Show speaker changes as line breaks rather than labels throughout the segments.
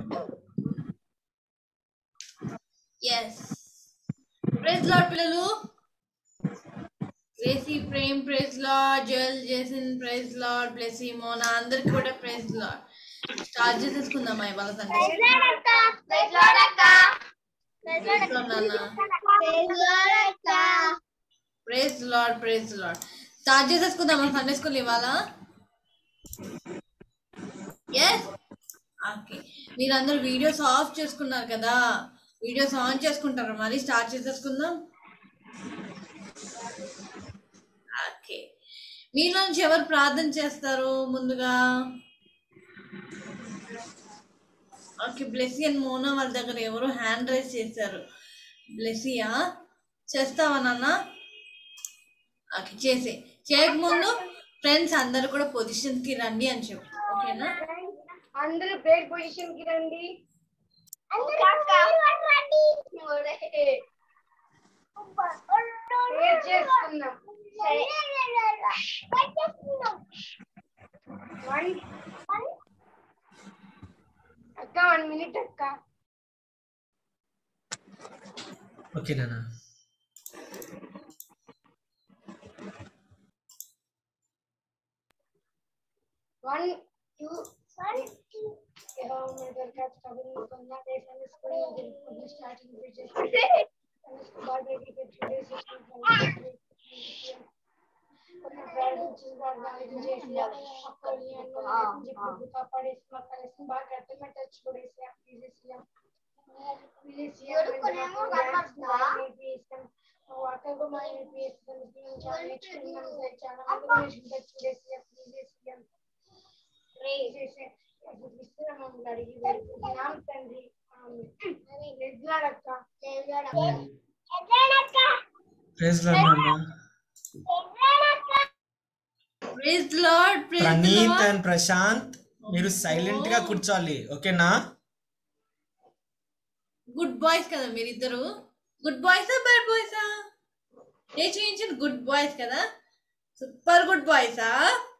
Yes praise lord పిల్లలు. Gracy Prem praise Lord, Joel Jason praise Lord, Blessy Mona అందరికి కూడా praise Lord. Start చేసేసుకుందామా ఇవాళ Sunday. Praise lord praise Lord. Start చేసేసుకుందామా Sunday school ఇవాళ. Yes okay, మీరందరూ videos off చేసుకున్నారు కదా, వీడియోస్ ఆన్ చేసుకుంటారా? మరి స్టార్ట్ చేసేసుకుందాం. ఓకే, మీలోంచి ఎవరు ప్రార్థన చేస్తారు ముందుగా? ఓకే, బ్లెస్సీ అండ్ మోనా వాళ్ళ దగ్గర ఎవరు హ్యాండ్ రైజ్ చేశారు. బ్లెస్సీయా, చేస్తావా నాన్న? ఓకే, చేయకముందు ఫ్రెండ్స్ అందరు కూడా పొజిషన్ కి రండి అని చెప్పు. ఓకేనా?
అందరూ బ్రేక్ పొజిషన్ కి రండి. అక్క 1 minute అక్క.
ఓకే నాన్న.
One, two.
Praneeth and Prashanth మీరు సైలెంట్ గా కూర్చోవాలి. ఓకేనా?
గుడ్ బాయ్స్ కదా మీరిద్దరు? గుడ్ బాయ్సా బ్యాడ్ బాయ్సా? ఏ చూపించిన గుడ్ బాయ్స్ కదా, సూపర్ గుడ్ బాయ్సా?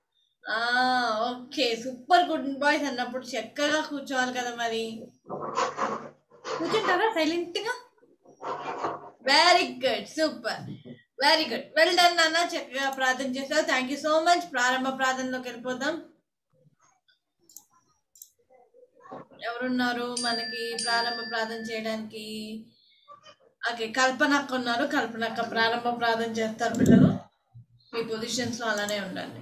ఓకే, సూపర్ గుడ్ బాయ్స్ అన్నప్పుడు చక్కగా కూర్చోవాలి కదా. మరి కూర్చుంటారా సైలెంట్ గా? Very good, super, very good, well done నాన్న. చక్కగా ప్రార్థన చేస్తావు, థ్యాంక్ యూ సో మచ్. ప్రారంభ ప్రార్థనలోకి వెళ్ళిపోదాం. ఎవరున్నారు మనకి ప్రారంభ ప్రార్థన చేయడానికి? ఓకే, కల్పనక్క ఉన్నారు. కల్పనక్క ప్రారంభ ప్రార్థన చేస్తారు. పిల్లలు మీ పొజిషన్స్ లో అలానే ఉండండి.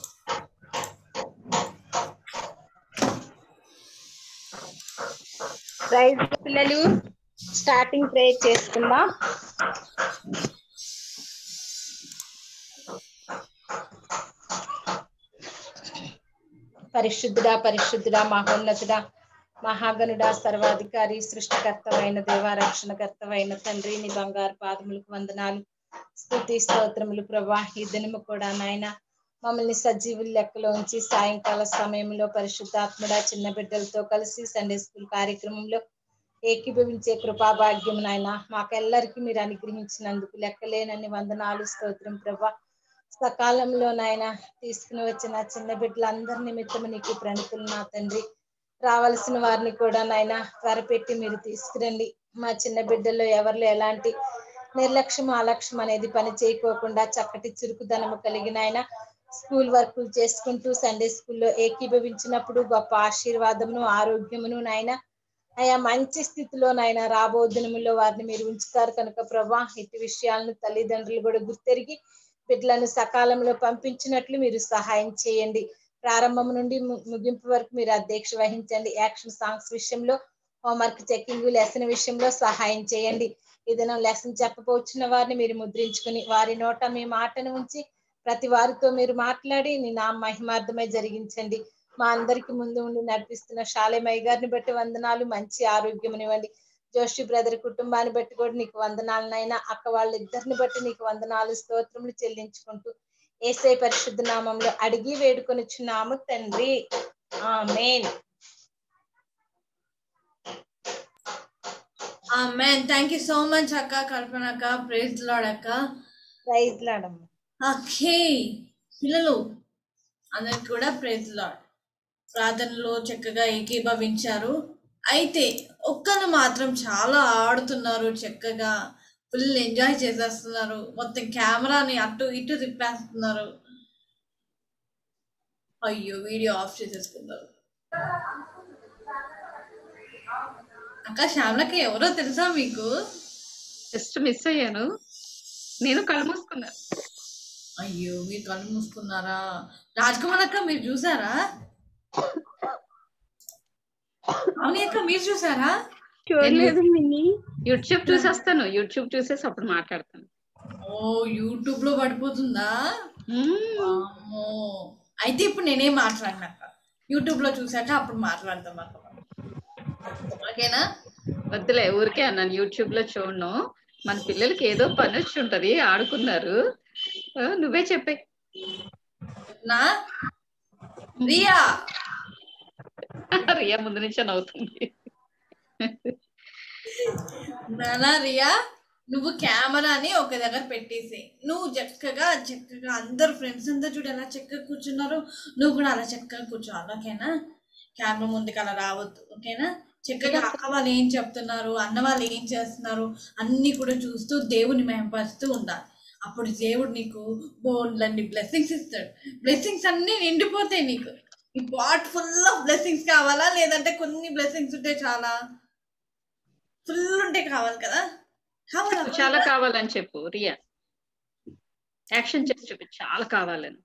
ప్రైజ్ పిల్లలు, స్టార్టింగ్ ప్రేయర్ చేసుకుందాం. పరిశుద్ధుడా పరిశుద్ధుడా మహోన్నతుడా మహాగణుడా సర్వాధికారి సృష్టికర్తవైన దేవా రక్షణకర్తవైన తండ్రి, నీ బంగారు పాదములకు వందనాలు, స్తుతి స్తోత్రములు ప్రభా. ఈ దినము కూడా నాయన మమ్మల్ని సజీవుల లెక్కలో ఉంచి సాయంకాల సమయంలో పరిశుద్ధాత్ముడా చిన్న బిడ్డలతో కలిసి సండే స్కూల్ కార్యక్రమంలో ఏకీభవించే కృపాభాగ్యం నాయన మాకెల్లరికి మీరు అనుగ్రహించినందుకు లెక్కలేనన్ని వందనాలు, స్తోత్రం ప్రభా. సకాలంలో నాయన తీసుకుని వచ్చిన చిన్న బిడ్డలందరి నిమిత్తం నీకు ప్రణితులు నా తండ్రి. రావాల్సిన వారిని కూడా నాయన త్వరపెట్టి మీరు తీసుకురండి. మా చిన్న బిడ్డల్లో ఎవరిలో ఎలాంటి నిర్లక్ష్యం అలక్ష్యం అనేది పని చేయకోకుండా చక్కటి చురుకుదనము కలిగిన ఆయన స్కూల్ వర్కులు చేసుకుంటూ సండే స్కూల్లో ఏకీభవించినప్పుడు గొప్ప ఆశీర్వాదమును ఆరోగ్యమును నాయన ఆయా మంచి స్థితిలో నాయన రాబో దినములో వారిని మీరు ఉంచుతారు కనుక ప్రభా, ఇటు విషయాలను తల్లిదండ్రులు కూడా గుర్తెరిగి బిడ్డలను సకాలంలో పంపించినట్లు మీరు సహాయం చేయండి. ప్రారంభం నుండి ముగింపు వరకు మీరు అధ్యక్ష వహించండి. యాక్షన్ సాంగ్స్ విషయంలో, హోంవర్క్ చెకింగ్, లెసన్ విషయంలో సహాయం చేయండి. ఏదైనా లెసన్ చెప్పబోచిన వారిని మీరు ముద్రించుకుని వారి నోట మీ మాటను ఉంచి ప్రతి వారితో మీరు మాట్లాడి నీ నా మహిమార్థమై జరిగించండి. మా అందరికి ముందు ఉండి నడిపిస్తున్న శాలేమయ్య గారిని బట్టి వందనాలు, మంచి ఆరోగ్యమునివ్వండి. జోషి బ్రదర్ కుటుంబాన్ని బట్టి కూడా నీకు వందనాలనైనా, అక్క వాళ్ళిద్దరిని బట్టి నీకు వందనాలు, స్తోత్రములు చెల్లించుకుంటూ యేసయ్య పరిశుద్ధ నామంలో అడిగి వేడుకొనిచున్నాము తండ్రి, amen.
Amen. Thank you so much అక్క, కల్పన అక్క. ప్రైజ్ లార్డ్ అక్క.
ప్రైజ్ లార్డ్ అమ్మ.
ఓకే పిల్లలు అందరికి కూడా ప్రైజ్ లార్డ్. ప్రార్థనలో చక్కగా ఏకీభవించారు. అయితే ఒక్కరు మాత్రం చాలా ఆడుతున్నారు చక్కగా, ఫుల్ ఎంజాయ్ చేసేస్తున్నారు, మొత్తం కెమెరాని అటు ఇటు తిప్పేస్తున్నారు. అయ్యో వీడియో ఆఫ్ చేసేసుకున్నారు. అక్క శ్యామలకి ఎవరో తెలుసా మీకు?
జస్ట్ మిస్ అయ్యాను, నేను కళ్ళు మూసుకున్నాను.
అయ్యో మీరు కళ్ళు మూసుకున్నారా? రాజ్ కుమార్ అక్క మీరు చూసారా? అవును అక్క మీరు చూసారా?
చూడలేదు మిన్ని.
యూట్యూబ్ చూసేస్తాను, యూట్యూబ్ చూసేసి అప్పుడు మాట్లాడతాను.
ఓ యూట్యూబ్ లో పడిపోతుందా? అమ్మో. అయితే ఇప్పుడు నేనేం మాట్లాడినాక యూట్యూబ్ లో చూసాక అప్పుడు మాట్లాడతాం అక్క. ఓకేనా?
వద్దులే, ఊరికే అన్నాను, యూట్యూబ్ లో చూడను. మన పిల్లలకి ఏదో పని వచ్చి ఉంటది, ఆడుకున్నారు. నువ్వే చెప్పే.
నా రియా
రియా ముందు నుంచే నవ్వుతుంది.
నానా రియా, నువ్వు కెమెరాని ఒక దగ్గర పెట్టేసి నువ్వు చక్కగా చక్కగా అందరు ఫ్రెండ్స్ అంతా చూడు ఎలా చక్కగా కూర్చున్నారు, నువ్వు కూడా అలా చక్కగా కూర్చోవాలి. ఓకేనా? కెమెరా ముందుకు అలా రావద్దు. ఓకేనా? చక్కగా అక్క వాళ్ళు ఏం చెప్తున్నారు, అన్న వాళ్ళు ఏం చేస్తున్నారు అన్ని కూడా చూస్తూ దేవుని మహిమపరుస్తూ ఉండాలి. అప్పుడు దేవుడు నీకు బోల్డ్లన్నీ బ్లెస్సింగ్స్ ఇస్తాడు. బ్లెస్సింగ్స్ అన్ని నిండిపోతాయి నీకు. ఈ పాట్ ఫుల్ ఆఫ్ బ్లెస్సింగ్స్ కావాలా, లేదంటే కొన్ని బ్లెస్సింగ్స్ ఉంటే చాలా? ఫుల్ ఉంటే కావాలి కదా? కావాలా?
చాలా కావాలని చెప్పు రియా, యాక్షన్ చేసి చెప్పు. చాలా కావాలని,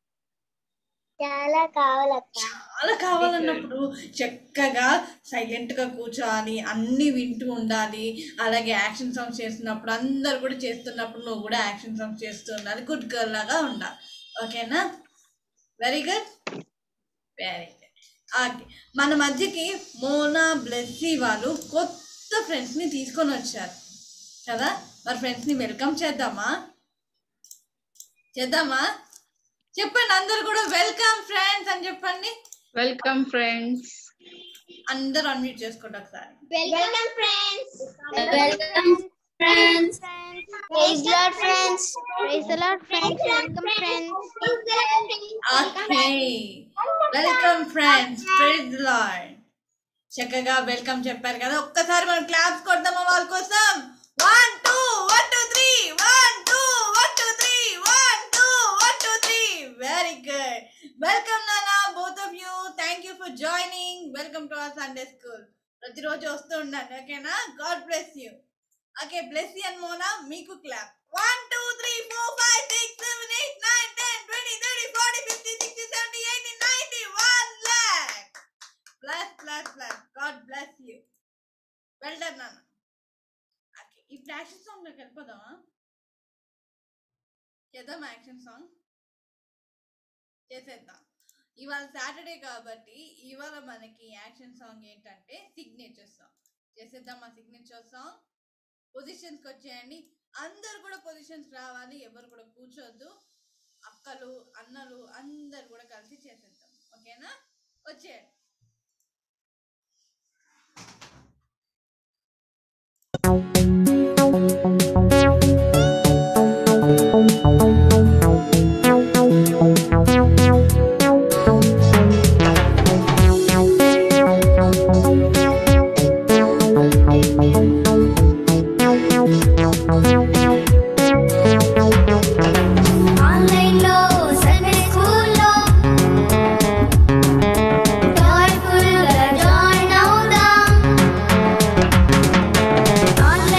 చాలా కావాలక్క.
చాలా కావాలన్నప్పుడు చక్కగా సైలెంట్ గా కూర్చోవాలి, అన్ని వింటూ ఉండాలి. అలాగే యాక్షన్ సాంగ్స్ చేస్తున్నప్పుడు అందరు కూడా చేస్తున్నప్పుడు నువ్వు కూడా యాక్షన్ సాంగ్స్ చేస్తూ ఉండాలి. గుడ్ గర్ల్ లాగా ఉండాలి. ఓకేనా? Very good, very good. Okay, మన మధ్యకి మోనా బ్లెస్సీ వాళ్ళు కొత్త ఫ్రెండ్స్ని తీసుకొని వచ్చారు కదా. మరి ఫ్రెండ్స్ని వెల్కమ్ చేద్దామా? చేద్దామా? చెప్పండి అందరు కూడా వెల్కమ్ ఫ్రెండ్స్ అని చెప్పండి.
Welcome friends.
అందరు అన్మ్యూట్ చేసుకోండి ఒకసారి.
Welcome friends.
Welcome friends.
Praise Lord friends.
Praise the lord friends. Welcome friends.
Okay, welcome friends. Praise the Lord. చక్కగా వెల్కమ్ చెప్పారు కదా, ఒక్కసారి మనం క్లాప్స్ కొడదామా వాళ్ళ కోసం? 1 2 1 2 3 1 2 1 2 3 1 2 1 2 3. Very good. వెల్కమ్ నానా, both of you. Thank you for joining. Welcome to our Sunday school. ప్రతిరోజు వస్తూ ఉండండి. ఓకేనా? God bless you. Okay, bless you and Mona మీకు clap. 1 2 3 4 5 6 7 8 9 10 20 30 40 50 60 70 80 90 1 lakh. Bless, bless, bless. God bless you. Well done, Nana. Okay, ఇప్పుడు action song లోకి వెళ్ళిపోదామా? చేద్దామా action song? చేసేద్దాం. ఇవాళ సాటర్డే కాబట్టి ఇవాళ మనకి యాక్షన్ సాంగ్ ఏంటంటే సిగ్నేచర్ సాంగ్. చేసేద్దామా సిగ్నేచర్ సాంగ్? పొజిషన్స్కి వచ్చేయండి. అందరు కూడా పొజిషన్స్ రావాలి, ఎవరు కూడా కూర్చోద్దు. అక్కలు అన్నలు అందరు కూడా కలిసి చేసేద్దాం. ఓకేనా? వచ్చేయండి.
ఆన్లైన్లో సండే స్కూల్లో జాయ్ఫుల్గా జాయిన్ అవుదాం.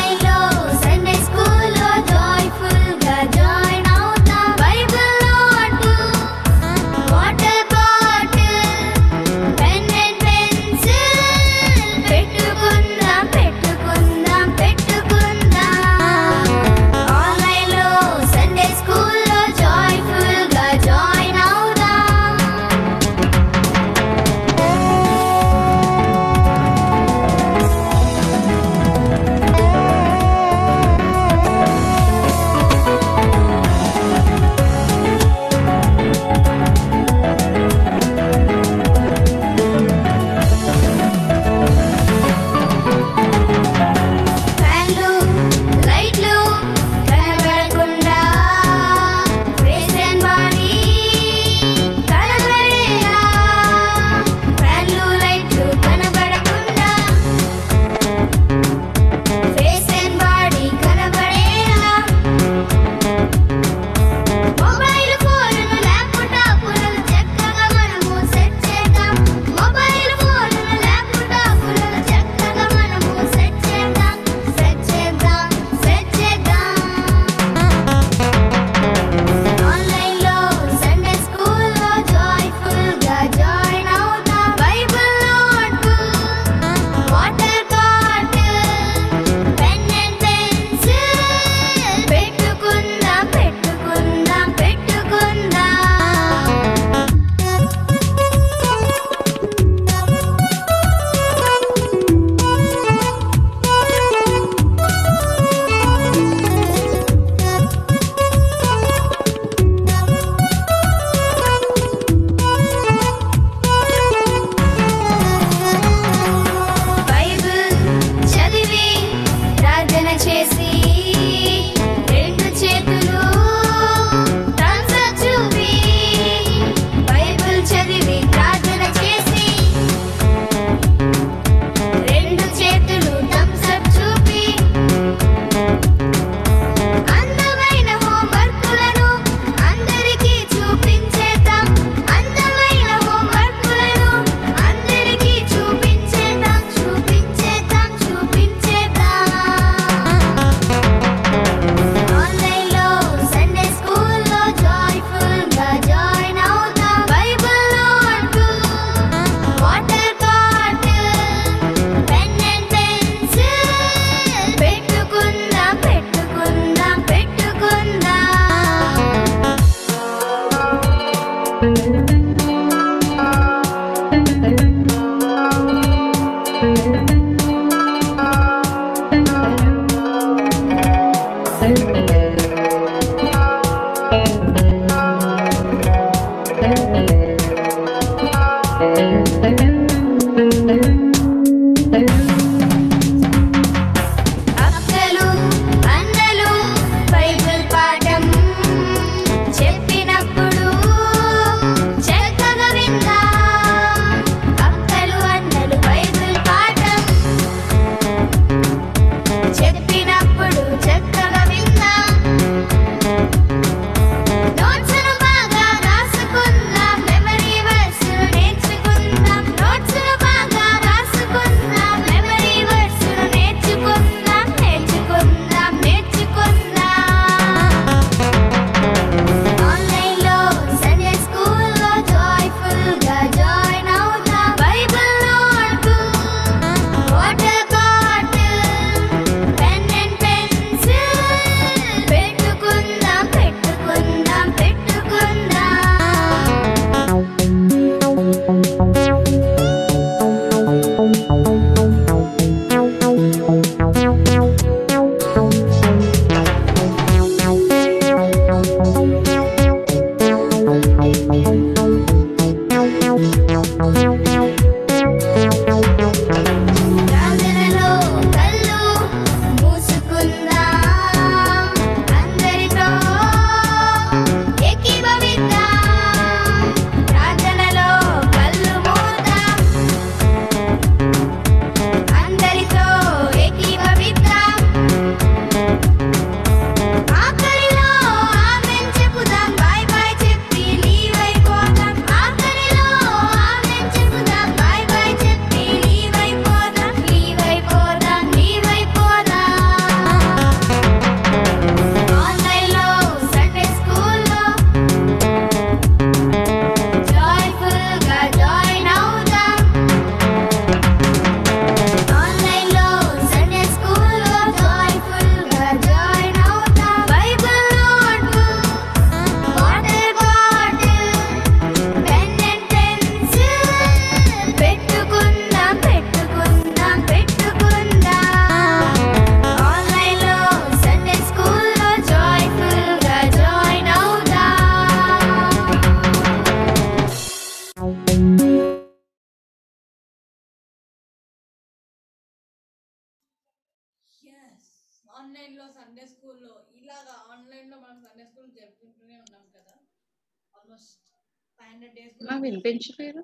ఆన్లైన్ లో సండే స్కూల్లో ఇలాగా ఆన్లైన్ లో మనం సండే స్కూల్ జరుపుకుంటూనే ఉన్నాం కదా. ఆల్మోస్ట్ 500 days
నాకు వినిపించలేదు.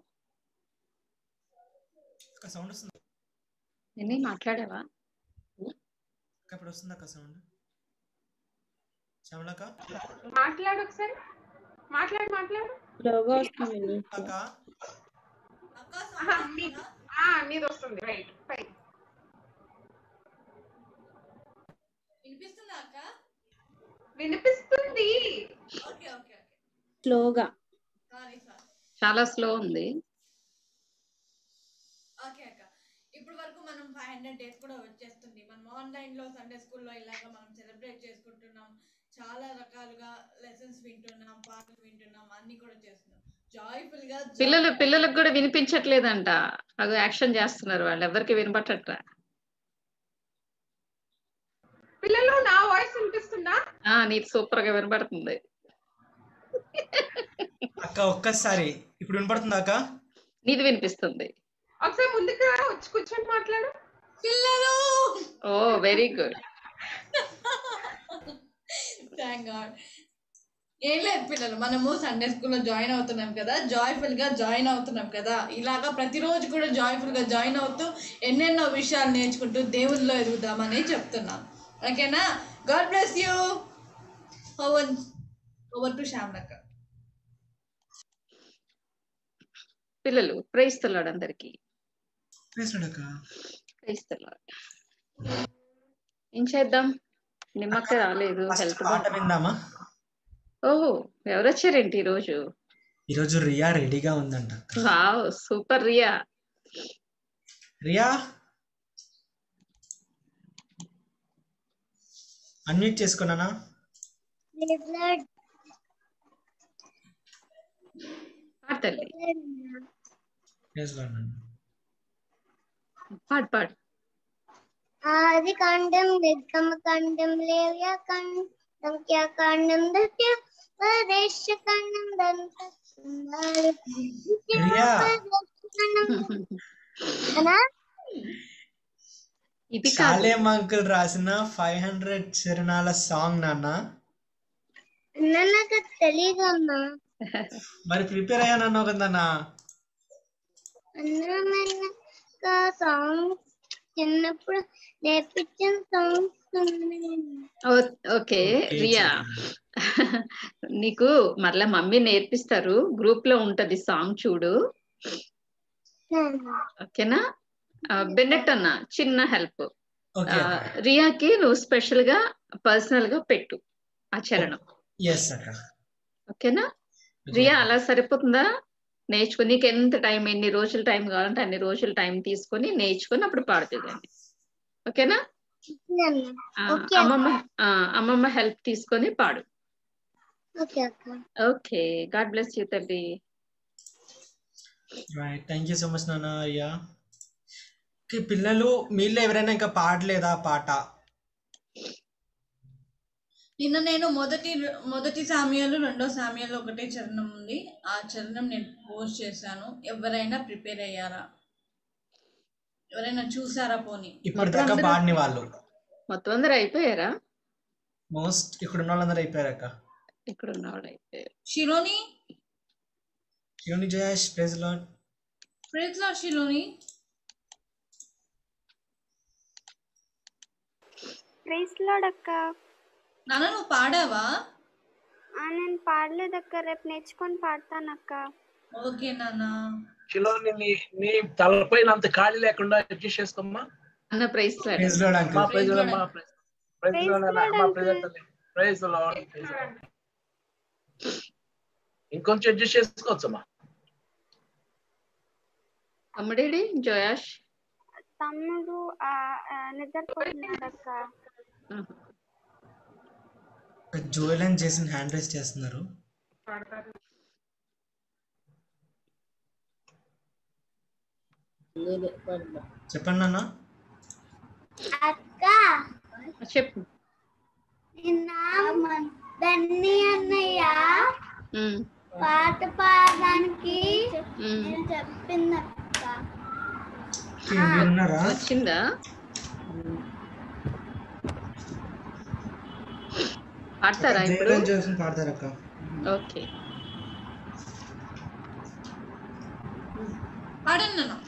సౌండ్ వస్తుంది
నిన్నే మాట్లాడావా?
ఇప్పుడు వస్తుంది అక్క సౌండ్. శ్యామలక్క
మాట్లాడు ఒకసారి, మాట్లాడు
అక్క
నీది వస్తుంది. Right fine.
వినిపిస్తుందా అక్క?
వినిపిస్తుంది.
Okay okay okay.
స్లోగా.
సారీ.
చాలా స్లో ఉంది.
ఓకే అక్క. ఇప్పుడు వరకు మనం 500 days కూడా వచ్చేస్తుంది. మనం ఆన్లైన్ లో సండే స్కూల్లో ఇలాగా మనం సెలబ్రేట్ చేసుకుంటున్నాం. చాలా రకాలుగా లెసన్స్ వింటున్నాం, పాటలు వింటున్నాం, అన్ని కూడా చేస్తున్నాం జాయ్ఫుల్ గా.
పిల్లలకు కూడా వినిపించట్లేదంట. అది యాక్షన్ చేస్తున్నారు వాళ్ళు, ఎవరికి వినపట్టట్రా.
పిల్లలు నా వాయిస్ వినిపిస్తుందా?
నీకు సూపర్ గా వినపడుతుంది
అక్క. ఒక్కసారి ఇప్పుడు వినపడుతుందా అక్క?
నీది వినిపిస్తుంది.
ఒకసారి ముందుకు వచ్చి కూర్చొని మాట్లాడు.
పిల్లలు
oh very good.
Thank God. ఏం లేదు పిల్లలు, మనము సండే స్కూల్లో జాయిన్ అవుతున్నాం కదా, జాయ్ఫుల్ గా జాయిన్ అవుతున్నాం కదా. ఇలాగా ప్రతిరోజు కూడా జాయ్ఫుల్ గా జాయిన్ అవుతూ ఎన్నెన్నో విషయాలు నేర్చుకుంటూ దేవుళ్ళలో ఎదుగుదామని చెప్తున్నాం. ఓకేనా? God bless you. Over to శ్యామలక్క.
పిల్లలు ప్రైజ్ ది లార్డ్ అందరికి.
Praise the lord.
Praise the Lord. ఏం చేద్దాం? నిమ్మక్క రాలేదు, హెల్త్
పాట విందామా?
ఓహో, ఎవరు వచ్చారేంటి ఈరోజు?
ఈరోజు రియా రెడీగా ఉందంట.
Wow, super Riya.
Riya unmute చేసుకున్నానా?
పాడతల్లి,
ప్రైజ్ ది లార్డ్.
పాడు.
ఆది కాండం, నిర్గమ కాండం, లేవ్య కాండం, సంఖ్యా కాండం, ద్వితీయ ఉపదేశ కాండం,
రియా
ఇది
సాలేం అంకుల్ రాసిన 500 చరణాల సాంగ్ నాన్న.
నాకు తెలీదు అమ్మా.
మరి ప్రిపేర్ అయ్యానన్నావు కదన్నా.
సాంగ్స్ చిన్నప్పుడు నేర్పించిన సాంగ్స్.
ఓకే రియా, నీకు మరలా మమ్మీ నేర్పిస్తారు, గ్రూప్ లో ఉంటది సాంగ్ చూడు. ఓకేనా? బెన్నెట్ అన్న చిన్న హెల్ప్, రియాకి నువ్వు స్పెషల్ గా పర్సనల్ గా పెట్టు ఆ చరణం. ఓకేనా? రియా అలా సరిపోతుందా? నేర్చుకుని నీకు ఎంత టైం, ఎన్ని రోజులు టైం కావాలంటే అన్ని రోజులు టైం తీసుకొని నేర్చుకుని అప్పుడు పాడుతుందండి. ఓకేనా? అమ్మమ్మ హెల్ప్ తీసుకొని పాడు. ఓకే, గాడ్ బ్లెస్ యూ తల్లి.
Right, thank you so much నాన్న. రియా పిల్లలు మీలో ఎవరైనా ఇంకా పాడలేదా పాట?
నిన్న నేను మొదటి సామ్యాలు, రెండో సామ్యాలు ఒకటే చరణం ఉంది, ఆ చరణం నేను పోస్ట్ చేశాను. ఎవరైనా ప్రిపేర్ అయ్యారా? ఎవరైనా చూసారా? పోనీ
ఇప్పటిదాకా పాడిన వాళ్ళు
మొత్తం అందరూ అయిపోయారా?
మోస్ట్ ఇక్కడ ఉన్న వాళ్ళందరూ అయిపోయారక్క.
ఇక్కడ ఉన్న వాళ్ళు అయిపోయారు.
Shiloni
Jayesh, praise the lord.
Praise the Lord Shiloni.
Praise the lord అక్క.
నాన్న నువ్వు పాడావా?
నేను పాడలేదక్క, రేపు నేర్చుకొని పాడతానక్క.
ఓకే నాన్న.
షిలోని నీ తలపైన అంత ఖాళీ లేకుండా అడ్జస్ట్ చేసుకోమ్మా.
అన్న praise the lord.
Praise the lord uncle.
Praise the lord అమ్మా. ప్రైజ్ ది లార్డ్ అమ్మా. Praise the lord. ఇంకొంచెం అడ్జస్ట్ చేసుకోవచ్చమ్మా.
తమ్ముడేడి జయాష్?
తమ్ముడు నిద్రపోతున్నాడు అక్క.
Joel and Jason hand raise చేస్తున్నారు. చెప్పండి నాన్న.
అక్క
చెప్పు.
నిన్న బన్నీ అన్నయ్య పాట పాడడానికి నేను చెప్పిందక్క.
విన్నారా?
వచ్చిందా? పాడతారా ఇప్పుడు?
జయరాజ్ చేసిన పాడతారు అక్క.
ఓకే
పాడండి నాన్న.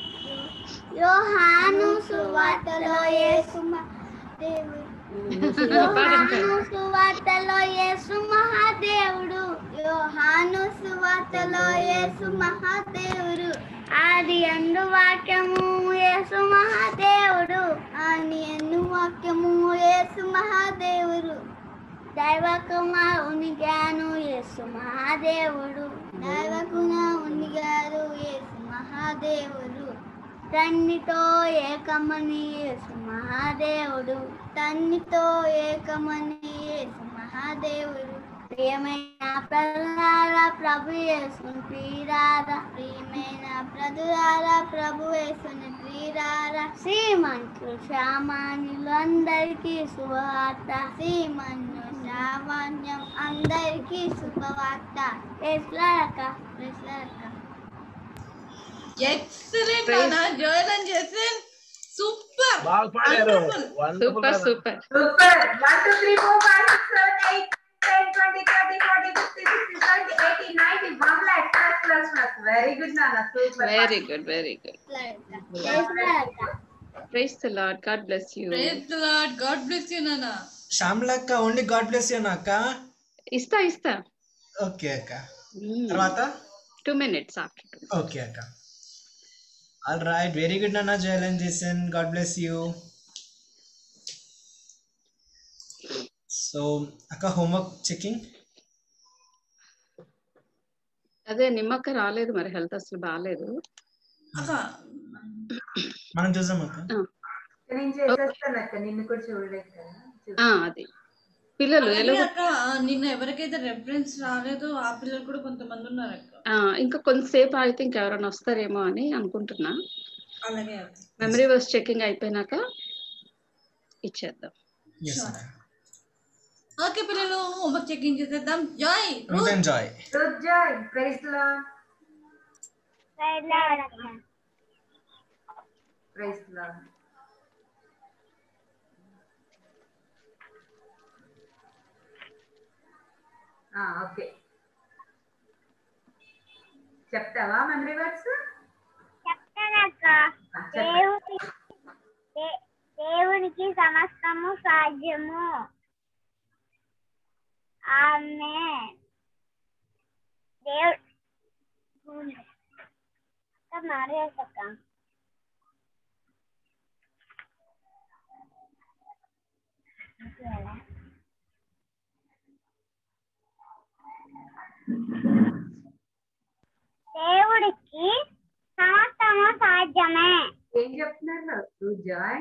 యోహాను సువార్తలో యేసు దేవుడు యోహాను సువార్తలో యేసు మహాదేవుడు యోహాను సువార్తలో యేసు మహాదేవుడు ఆది యందు వాక్యము యేసు మహాదేవుడు ఆది యందు వాక్యము యేసు మహాదేవుడు దైవ కుమారునిగాను యేసు మహాదేవుడు దైవ కుమారునిగారు యేసు మహాదేవుడు తన్నితో ఏకమని యేసు మహాదేవుడు తన్నితో ఏకమని యేసు మహాదేవుడు ప్రియమైన ప్రజలారా ప్రభు యేసుని ప్రియులారా ప్రియమైన ప్రజలారా ప్రభు యేసుని ప్రియులారా శ్రీమంతులు సామాన్యులు అందరికీ శుభవార్త శ్రీమంతులు సామాన్యం అందరికీ శుభవార్త ప్రైజ్లారక ప్రైజ్లారక
ఎక్సలెంట్ నాన్న. Joel and Jason super.
బాగా పాడారు.
Super super.
Super. 1, 2, 3, 4, 5, 6, 7, 8, 10, 20, 30, 40, 50, 60, 70, 80, 90, 1 lakh plus. Very good, Nana. Super.
Very good very good. Praise the Lord. God bless you.
Praise the Lord. God bless you నాన్న.
శ్యామల అక్క ఓన్లీ గాడ్ బ్లెస్ యూ అక్క.
ఇస్తా.
Okay అక్క. తర్వాత
2 minutes after 2.
Okay అక్క. All right, very good నాన్న. Joel and Jason, God bless you. So అక్క homework checking.
అదే నిమ్మక్క రాలేదు, మరి హెల్త్ అసలు బాగాలేదు.
మనం చూసాం అక్క.
నేను చేసేస్తాను అక్క, నిన్ను కూడా చూడలేదు కదా.
అది పిల్లలు
అక్క నిన్న ఎవరికైతే రెఫరెన్స్ రాలేదో ఆ పిల్లలు కూడా కొంతమంది ఉన్నారు అక్క.
ఇంకా కొంతసేపు అయితే ఇంకెవరైనా వస్తారేమో అని అనుకుంటున్నా.
అలాగే
మెమరీ వర్స్ చెకింగ్ అయిపోయినాక ఇచ్చేద్దాం.
ఓకే పిల్లలు, హోంవర్క్ చెకింగ్ చేసేద్దాం. Joy
joy
joy praise lord. Praise Lord. Okay, చెప్తావా మెమరీ వర్డ్స్?
చెప్తానక్క. దేవునికి సమస్తము సాధ్యము. ఆమేన్. దేవుడు మారేసక్క. దేవుడికి సమస్తము సాధ్యమే.
ఏం చెప్తున్నారు జాయ్?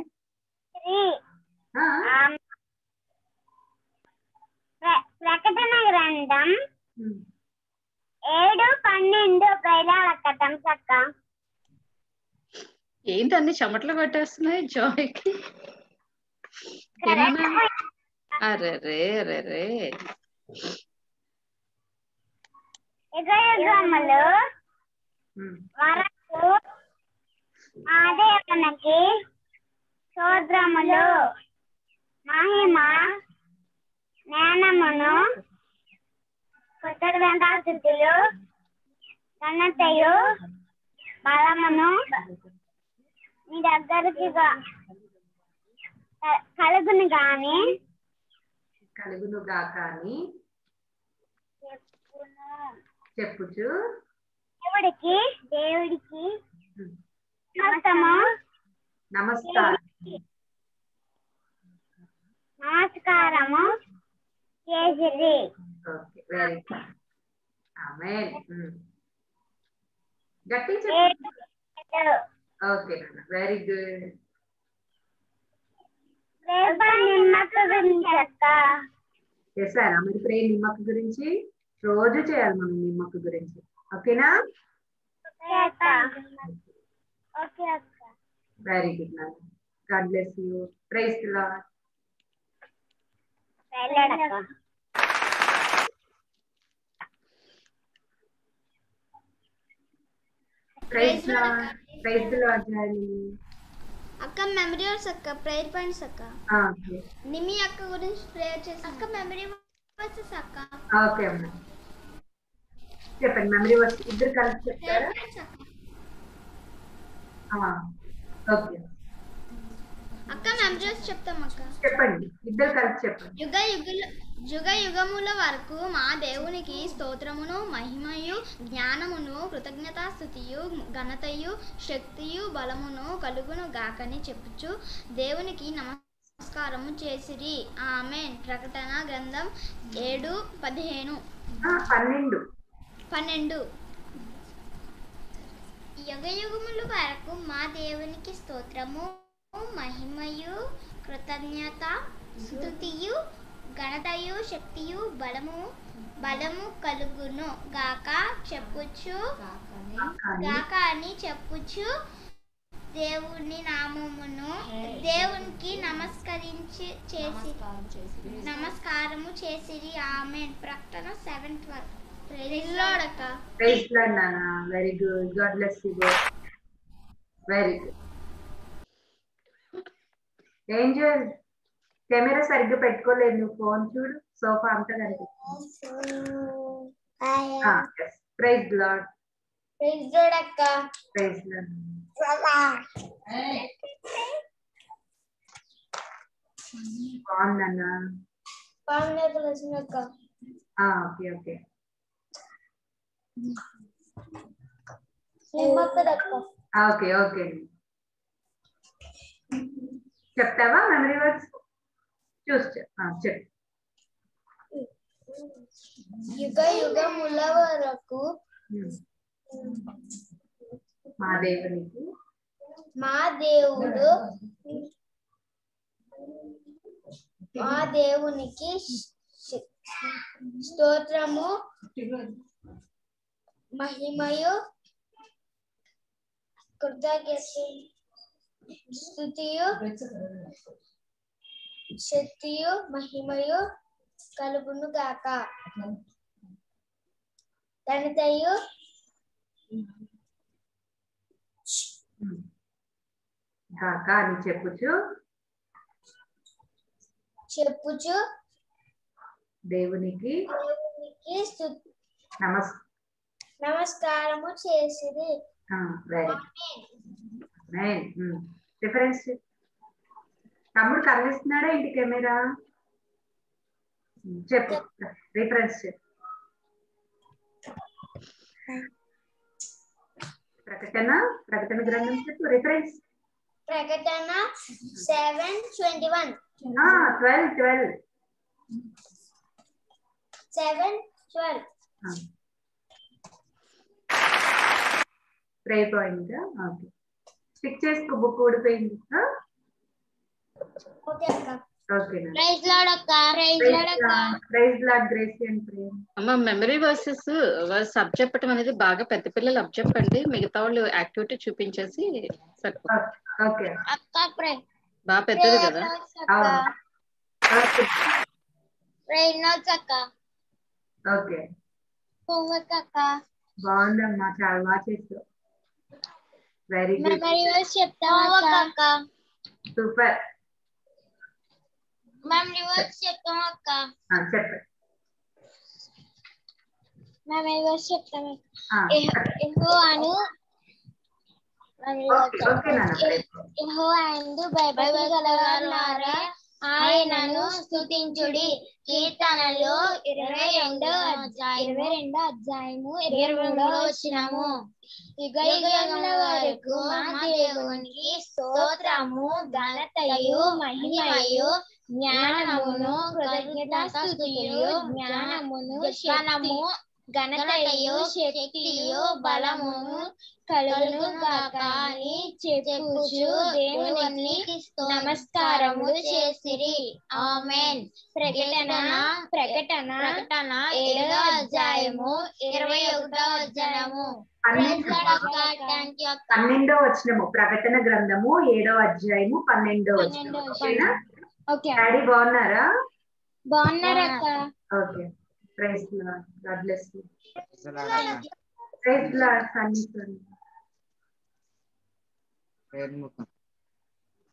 ప్రకటన గ్రంథం 7:12 ప్రైలాలక్కటం చక్క.
ఏంటి అన్ని చెమటలు కొట్టేస్తున్నాయి జాయ్కి? అరే
యుగయుగములు వరకు ఆ దేవునికి స్తోత్రములు, మహిమ, జ్ఞానమును, కృతజ్ఞతాస్తుతులు, ఘనతయు, బలమును మీ దగ్గరికి కలుగును
గాక అని చెప్పుచు
దేవుడికి నమస్కారము చేసిరి.
Okay, very good. ఆమేన్. గట్టి ఓకే నాన్న, వెరీ గుడ్.
నిమ్మక్క గురించి అక్క
చేశారా మరి? ప్రే నిమ్మక్క గురించి రోజు చేయాలి మనం, నిమ్మక్క గురించి. ఓకేనా?
ఓకే అక్క.
వెరీ గుడ్ నాన్న. God bless you. Praise the lord. Praise the lord. Praise the Lord జాయిని.
అక్క మెమరీ వర్స్ అక్క, ప్రేయర్ పాయింట్స్ అక్క.
ఓకే,
నిమి అక్క గురించి ప్రేయర్ చేసి అక్క మెమరీ
వర్సెస్ అక్క.
ఓకే అమ్మా, చెప్పండి. మెమరీ వర్స్ ఇద్దరు కలిసి చెప్తారా? ఓకే
అక్క మెమరీ వర్స్ చెప్తాం అక్క.
చెప్పండి, ఇద్దరు కలిసి చెప్పండి.
యుగ యుగముల వరకు మా దేవునికి స్తోత్రమును మహిమయు జ్ఞానమును కృతజ్ఞతాస్తుతియు ఘనతయు శక్తియు బలమును కలుగును గాకని చెప్పుచు దేవునికి నమస్కారము చేసిరి. ఆమేన్. ప్రకటన గ్రంథం 7:15. 12. యుగ యుగముల వరకు మా దేవునికి స్తోత్రము మహిమయు కృతజ్ఞత స్తుతియు ఘనతయు శక్తియు బలము కలుగును గాక అని చెప్పుచు దేవుని నామమును దేవునికి నమస్కారము చేసిరి. ఆమేన్. ప్రకటన 7:12. ప్రైజ్ లార్డ్ అక్క.
ప్రైజ్ లార్డ్ నాన్న. Very good. God bless you both. Very good. Angel, camera సరిగ్గా పెట్టుకోలేదు, నువ్వు ఫోన్ చూడు, సోఫా అంతా కనిపిస్తుంది. Praise lord.
ప్రైజ్ లార్డ్ అక్క.
Praise lord. బాగుందన్నా. Okay okay. ఓకే ఓకే, చెప్తావా మెమరీ వర్డ్స్? చూసి చెప్పు.
యుగ యుగముల వరకు
మా దేవునికి
మా దేవునికి స్తోత్రము మహిమయు స్తుతియు శక్తియు మహిమయు కలుగును గాక. ఘనతయు
గాక అని చెప్పుచు దేవునికి
నమస్కారము చేసిరి.
రిఫరెన్స్ తమ్ముడు కనిపిస్తున్నాడా ఇంటి కెమెరా? చెప్పు, రిఫరెన్స్ చెప్పు. ప్రకటన గ్రంథం చెప్పు, రిఫరెన్స్.
ప్రకటన 7:21.
12.
7:12.
Pray point. ఓకే, స్టిక్ చేసుకో, బుక్ ఊడిపోయింది.
ఓకే అక్క.
ఓకేనా?
ప్రైజ్ లార్డ్ అక్క.
Praise lord. Grace and Prem.
అమ్మ, మెమరీ వర్సెస్ అప్ చెప్పడం అనేది బాగా పెద్ద పిల్లలు అప్ చెప్పండి, మిగతా వాళ్ళు యాక్టివిటీ చూపించేసి సరిపోతుంది.
ఓకే
అక్క.
బాగా పెద్దది కదా.
ప్రైజ్ లార్డ్ అక్క.
ఓకే,
హోంవర్క్ అక్క.
బాగుందమ్మా, చాలా బాగా చేస్తావు. Very good.
మెమరీ వర్స్ చెప్తావా అక్క?
సూపర్.
మెమరీ వర్స్ చెప్తావా అక్క?
చెప్పండి.
మెమరీ వర్స్ చెప్తాను. యెహోవాను బైబిల్ గలవారులారా ఆయనను స్తుతించుడి. కీర్తనలు 22 అధ్యాయము 23 వచనము. యుగ యుగముల వరకు మా దేవునికి స్తోత్రము ఘనతయు మహిమయు జ్ఞానమును కృతజ్ఞతాస్తుతియు జ్ఞానము ఘనతయు శక్తియు బలమును కలుగును గాక అని చెప్పుచు దేవునికి నమస్కారము చేసిరి. ఆమేన్. ప్రకటన 7వ అధ్యాయము 21వ వచనము.
12వ వచనము. ప్రకటన గ్రంథము 7వ అధ్యాయము 12వ వచనము.
ఓకే.
డాడీ బాగున్నారా?
బాగున్నారక్క.
Okay. Praise lord. God bless you. Praise lord. Sunny.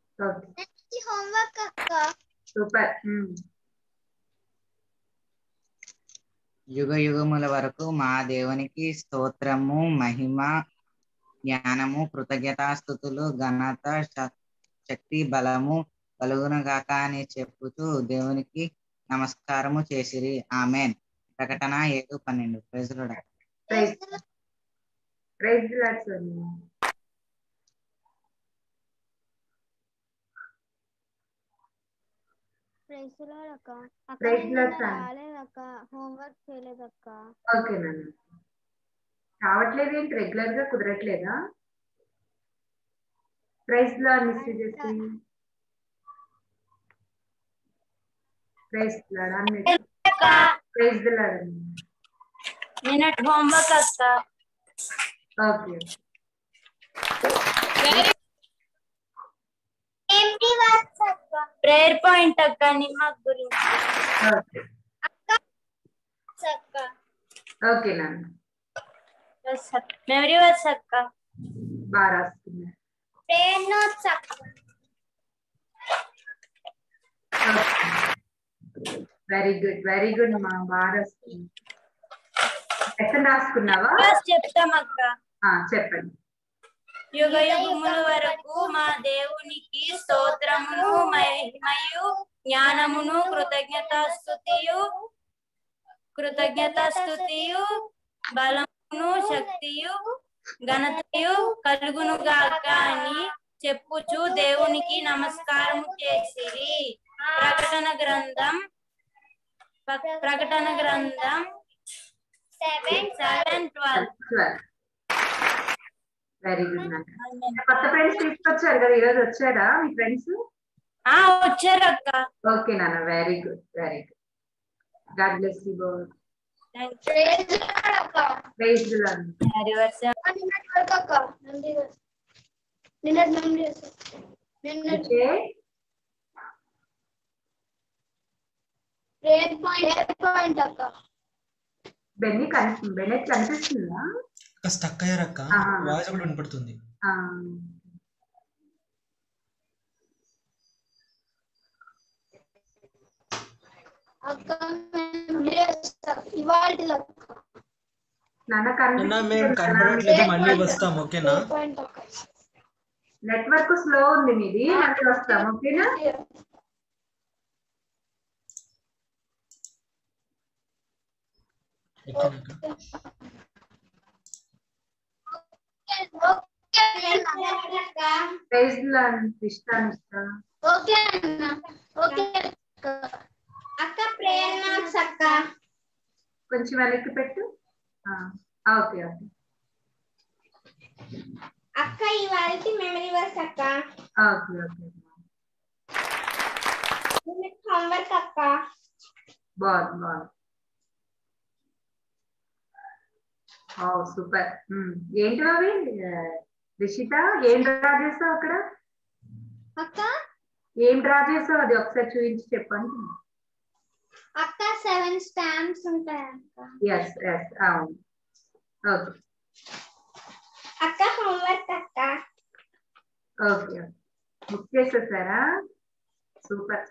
Okay,
homework అక్క.
సూపర్.
యుగ యుగముల వరకు మా దేవునికి స్తోత్రము, మహిమ, జ్ఞానము, కృతజ్ఞతాస్తుతులు, ఘనత, శక్తి, బలము కలుగునుగాక అని చెప్పుతూ దేవునికి నమస్కారము చేసిరి. ఆమెన్. ప్రకటన 7:12. Praise lord.
Praise lord Sonia. Praise lord
రాలేదక్క, హోంవర్క్ చేయలేదక్క.
ఓకే నాన్న. రావట్లేదు ఏంటి? రెగ్యులర్ గా కుదరట్లేదా? ప్రైజ్ లార్డ్ మిస్ చేసి. ప్రైజ్ లార్డ్ అన్ని. Praise lord.
నిన్నటి హోంవర్క్ అక్క.
ఓకే.
ప్రేయర్ పాయింట్ అక్క, నిమ్మ గురించి.
ఓకే నాన్న.
మెమరీ వర్స్ అక్క.
బాగా రాస్తున్నారు.
ప్రేయర్ నోట్స్ అక్క.
వెరీ గుడ్, వెరీ గుడ్ మా. బాగా రాస్తున్నారు. ఎక్కడ రాసుకున్నావా?
చెప్తాం అక్క.
చెప్పండి.
యుగ యుగముల వరకు మా దేవునికి స్తోత్రమును, మహిమయు, జ్ఞానమును, కృతజ్ఞతాస్తుతియు, బలమును, శక్తియు, ఘనతయు కలుగునుగాక అని చెప్పుచు దేవునికి నమస్కారము చేసిరి. ప్రకటన గ్రంథం 7:12.
Very good. కొత్త ఫ్రెండ్స్ తీసుకొచ్చారు కదా ఈరోజు, వచ్చారా మీ ఫ్రెండ్స్?
వచ్చారు అక్క.
ఓకే నాన్న, very good, very good. God bless you both. Praise the lord. Bennett కనిపిస్తుందా?
స్టక్ అయ్యారక్క, వాయిస్ కూడా వినపడుతుంది. మేము కనపడట్లేదు, మళ్ళీ వస్తాం. ఓకేనా?
నెట్వర్క్ స్లో ఉంది మీది, మళ్ళీ వస్తాం. ఓకేనా? Praise the lord.
ఓకే అన్న. ఓకే అక్క. ప్రేయర్ నోట్స్ అక్క.
కొంచెం వెనక్కి పెట్టు. ఓకే ఓకే
అక్క. ఇవాల్టి మెమరీ వర్స్ అక్క.
Okay okay.
హోంవర్క్ అక్క.
బాగుంది. సూపర్. ఏంటి అవి రిషిత, ఏం డ్రా చేసావు అక్కడ?
అక్క
ఏం డ్రా చేసావు అది ఒకసారి చూపించి చెప్పండి
అక్క. 7 స్టాంప్స్ ఉంటాయి అక్క.
ఎస్ అవును. ఓకే
అక్క. హోంవర్క్ అక్క.
ఓకే బుక్ చేసేసారా? సూపర్.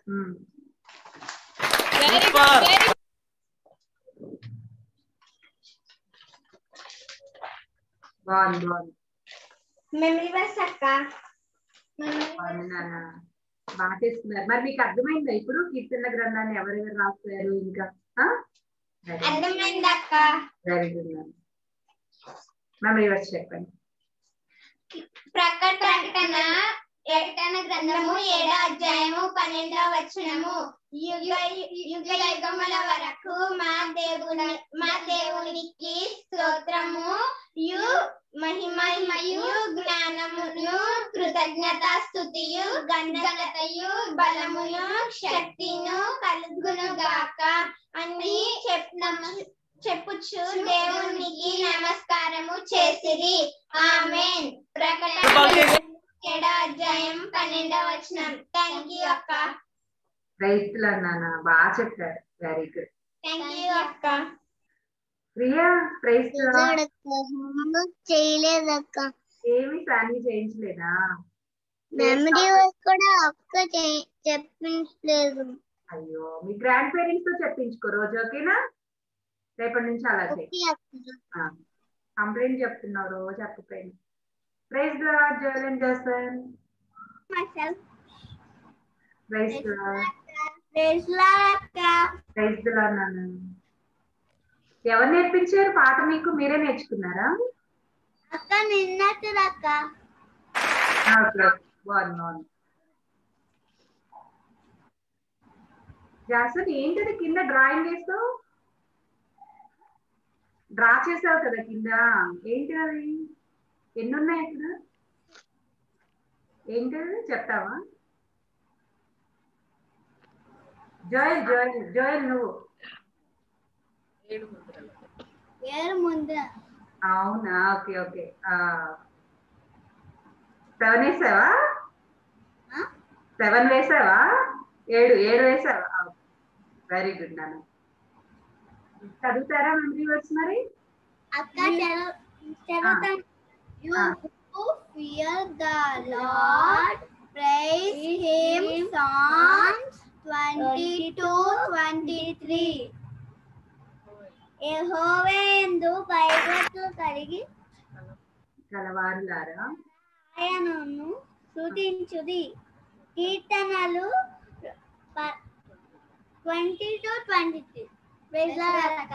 బాగుంది.
మెమరీ వర్స్ అక్క.
బాగా చేస్తున్నారు. మరి మీకు అర్థమైందా ఇప్పుడు కీర్తన గ్రంథాన్ని ఎవరెవరు రాస్తారు? ఇంకా
అర్థమైంది అక్క.
Very good. మెమరీ వర్స్ చెప్పండి.
ప్రకటన గ్రంథము 7వ అధ్యాయము 12వ వచనము. యుగ యుగముల వరకు మా దేవునికి స్తోత్రము, మహిమయు, జ్ఞానమును, కృతజ్ఞతాస్తుతియు, ఘనతయు, బలమును, శక్తిను కలుగునుగాక అని చెప్పుచు దేవునికి నమస్కారము చేసిరి. ఆమేన్. ప్రకటన 7వ అధ్యాయం 12వ వచనం. థ్యాంక్ యూ అక్క.
రైతులు అన్నానా, బాగా చెప్పారు. Very good.
థ్యాంక్ యూ అక్క.
ప్రియా, ప్రైజ్
చేయలేదక్క.
ఏమి ఫ్యామిలీ చేయించలేదా?
మెమరీ కూడా అక్క చెప్పించలేదు.
అయ్యో, మీ గ్రాండ్ పేరెంట్స్ తో చెప్పించుకో రోజు. ఓకేనా? రేపటి నుంచి అలా చేయి. కంప్లైంట్ చెప్తున్నావు రోజు చెప్పకపోయింది. Praise the lord Joel and Jason. Praise the lord.
Praise lord అక్క.
ప్రైజ్ ద లార్డ్ నాన్న. ఎవరు నేర్పించారు పాట మీకు? మీరే నేర్చుకున్నారా?
అక్క నిన్నట్టుదక్క.
బాగుంది. జాసన్ ఏంటది కింద డ్రాయింగ్ వేస్తావు? డ్రా చేసావు కదా కింద, ఏంటి అది? ఎన్ని ఉన్నాయి అక్కడ? ఏంటది చెప్తావా? జోయల్ జోయల్ జోయల్ నువ్వు
7 ముద్ర.
అవునా? Okay okay. 7 వేసావా? 7 వేసావా? 7 వేసావా? వెరీ గుడ్ నాన్న. చదువుతారా మెమరీ వర్డ్స్ మరి?
అక్క చదువుతాం. You who fear the Lord, praise Him. Psalms 22:23. యెహోవాయందు భయభక్తులు కలిగి
కలవారులారా
ఆయనను స్తుతించుడి. కీర్తనలు 20-23. ప్రైజ్ లార్డ్ అక్క.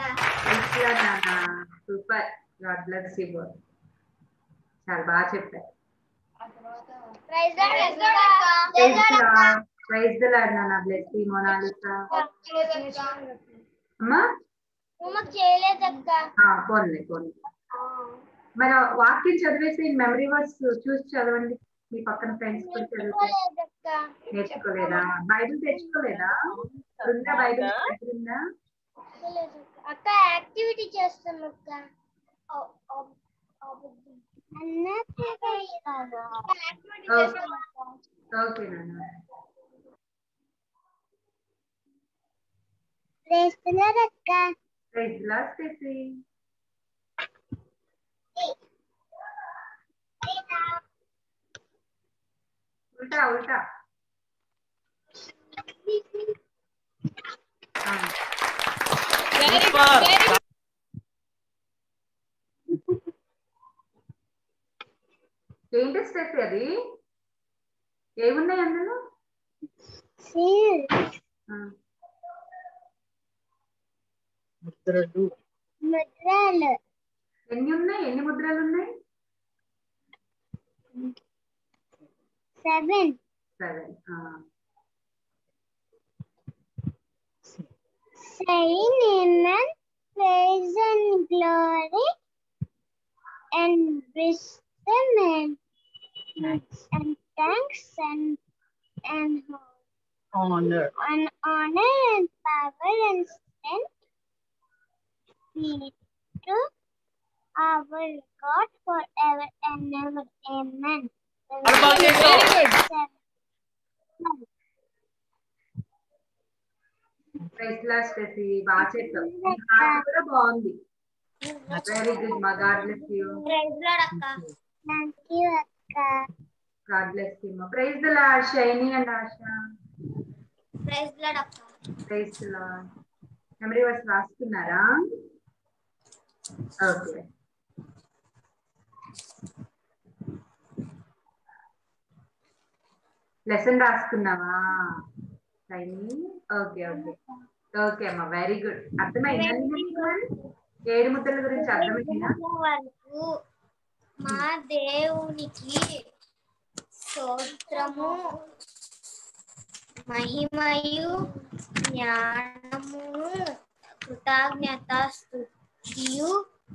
Super. God bless you both. చాలా బాగా చెప్పారు.
ప్రైజ్ లార్డ్ అక్క.
ప్రైజ్ ద లార్డ్ నాన్న. Bless you Monalisa. అమ్మా
హోంవర్క్ చేయలేదక్క.
పోన్లే. మన వాక్యం చదివేసి మెమరీ వర్డ్స్ చూసి చదవండి. మీ పక్కన ఫ్రెండ్స్ కూడా చదివితే. నేర్చుకోలేదా? బైబిల్ తెచ్చుకోలేదా? ఉందా బైబిల్? ఉందా
అక్క? యాక్టివిటీ చేస్తాం అక్క.
ఓకే నాన్న.
ప్రైజ్ లార్డ్ అక్క.
Praise lord Steffi. ఉల్టా ఉల్టా. ఏంటి స్టెఫీ అది? ఏమున్నాయి అందులో?
ముద్రలు.
ఎన్ని ఉన్నాయి? ఎన్ని ముద్రలు ఉన్నాయి?
7. Saying amen, praise and glory and wisdom and thanks and honor and power and strength be to our God forever and ever. Amen.
Very good.
Praise lord Steffi. బాగా చెప్పావు. పాట కూడా బాగుంది. వెరీ గుడ్ మా. God bless you.
Praise lord అక్క. Thank you అక్క.
God bless you మా. Praise the lord Shiny and Asha.
Praise lord అక్క.
Praise the lord. Memory words రాస్తున్నారా? ఓకే. లెసన్ రాసుకున్నావా షైనీ? ఓకే ఓకే ఓకే అమ్మా. Very good. అర్థమైందా? 7 ముద్రల గురించి అర్థమైందా?
వరకు మా దేవునికి స్తోత్రము, మహిమయు, జ్ఞానమును, కృతజ్ఞతాస్తుతియు,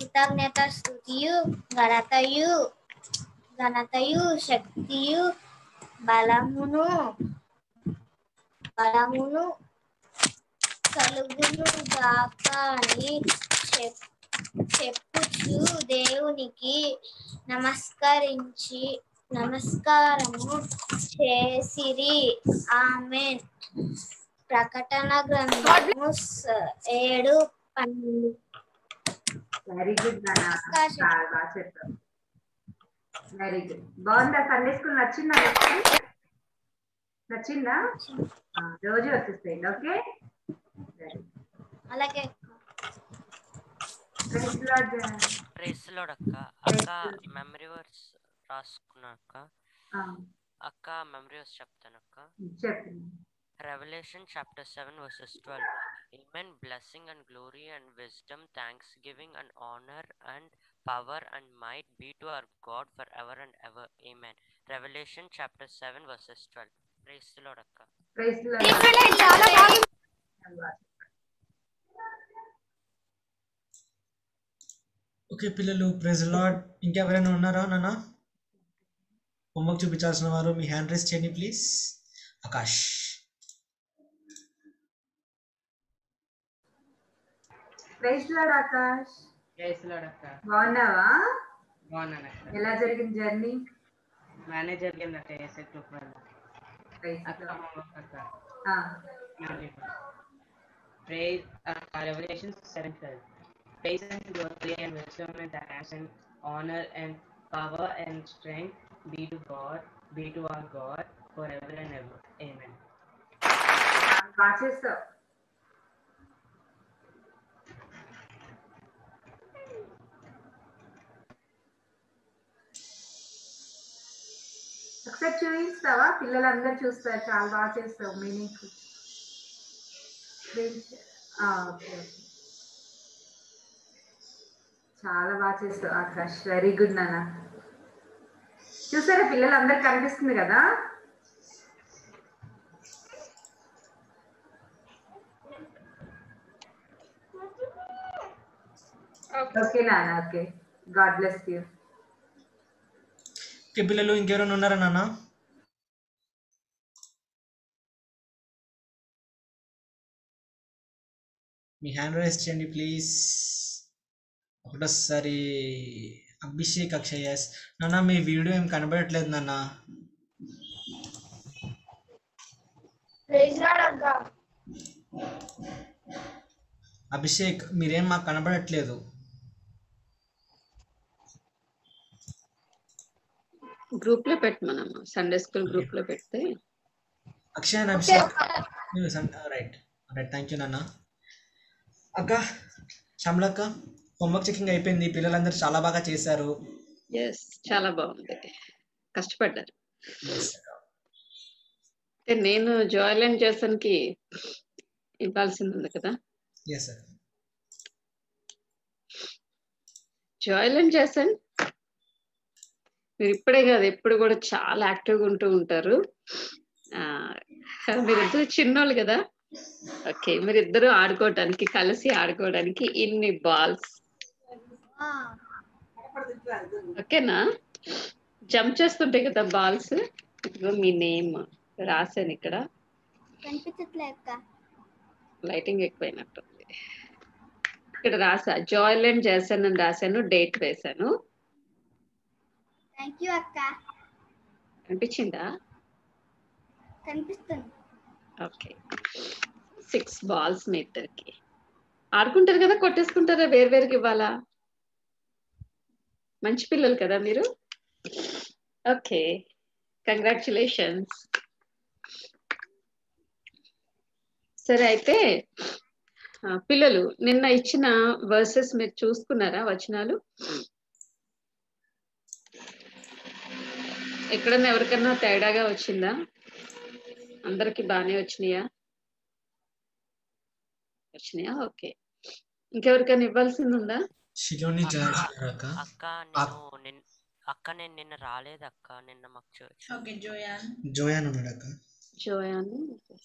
ఘనతయు, శక్తియు, బలమును కలుగును గాక అని చెప్పుచు దేవునికి నమస్కారము చేసిరి. ఆమేన్. ప్రకటన గ్రంథము 7:12.
వెరీ గుడ్ నాన్న. చాలా బాగా చెప్పావు. Very good. బాగుందా? సండే స్కూల్ నచ్చిందా? నచ్చిందా? రోజు వచ్చేస్తాయి. ఓకే.
అలాగే.
ప్రైస్ లార్డ్ అక్క. అక్క మెమరీ వర్స్ రాసుకున్నా అక్క. అక్క మెమరీ వర్స్ చెప్తాను అక్క. Revelation chapter 7 verses 12. Amen. Blessing and glory and wisdom, thanksgiving and honor and power and might be to our God forever and ever. Amen. Revelation chapter 7 verses 12. Praise the Lord akka.
Praise the Lord.
Okay పిల్లలు, praise lord. ఇంకెవరైనా ఉన్నారా నాన్న? Homework చూపించాల్సిన వారు మీ hand raise చేయండి please. Akash.
Praise lord Akash.
Praise lord అక్క.
బాగున్నావా?
బాగున్నాను అక్క.
ఎలా జరిగింది జర్నీ?
బాగానే జరిగింది అక్క. ఏసే గ్రూప్ వల్ల అక్క హోంవర్క్ అక్క. Praise Revelation 7:12. Praise and glory and wisdom and passion, honor and power and strength be to God, be to our God forever and ever. Amen.
Watches ఒకసారి చూపిస్తావా? పిల్లలందరూ చూస్తారు. చాలా బాగా చేస్తావు. మీనింగ్ఫుల్. ఓకే, చాలా బాగా చేస్తావు ఆకాష్. వెరీ గుడ్ నాన్న. చూసారా పిల్లలందరూ కనిపిస్తుంది కదా? ఓకే నాన్న. Okay, God bless you.
Okay పిల్లలు, ఇంకెవరైనా ఉన్నారా నాన్న? మీ హ్యాండ్ రైస్ చేయండి ప్లీజ్. ఒకటోసారి అభిషేక్ అక్షయస్. నాన్న మీ వీడియో ఏం కనబడట్లేదు నాన్న. అభిషేక్ మీరేం మాకు కనబడట్లేదు.
గ్రూప్ లో పెట్టమనమ్మా, సండే స్కూల్ గ్రూప్ లో పెడితే.
Akshay and Abhishek right right. Thank you నాన్న. అక్క శ్యామలక్క, హోంవర్క్ చెకింగ్ అయిపోయింది. పిల్లలందరూ చాలా బాగా చేశారు.
ఎస్, చాలా బాగుంది, కష్టపడ్డారు. నేను జాయిల్ అండ్ జేసన్ కి ఇవ్వాల్సింది ఉంది కదా. జాయిల్ అండ్ జేసన్ మీరు ఇప్పుడే కాదు ఎప్పుడు కూడా చాలా యాక్టివ్గా ఉంటూ ఉంటారు. మీరిద్దరు చిన్నోళ్ళు కదా. ఓకే, మీరిద్దరు ఆడుకోవడానికి, కలిసి ఆడుకోవడానికి ఇన్ని బాల్స్. ఓకేనా? జంప్ చేస్తుంటాయి కదా బాల్స్. ఇదిగో మీ నేమ్ రాశాను ఇక్కడ. లైటింగ్ ఎక్కువైనట్టుంది. ఇక్కడ రాసా జాయిల్ అండ్ జేసన్ అని రాశాను, డేట్ వేశాను. కనిపించిందా?
కనిపిస్తుంది.
ఓకే, 6 బాల్స్ మీ ఇద్దరికి. ఆడుకుంటారు కదా, కొట్టేసుకుంటారా? వేరువేరుగా ఇవ్వాలా? మంచి పిల్లలు కదా మీరు. Okay, congratulations. సరే అయితే పిల్లలు నిన్న ఇచ్చిన వర్సెస్ మీరు చూసుకున్నారా? వచనాలు ఎక్కడన్నా ఎవరికన్నా తేడాగా వచ్చిందా? అందరికి బాగానే వచ్చినాయా? ఓకే, ఇంకెవరికైనా ఇవ్వాల్సింది ఉందా?
అక్క నేను నిన్న రాలేదు అక్క. నిన్న మాకు చర్చ్.
Okay, Joan.
జోయాన్ ఉన్నాడు అక్క.
జోయాన్.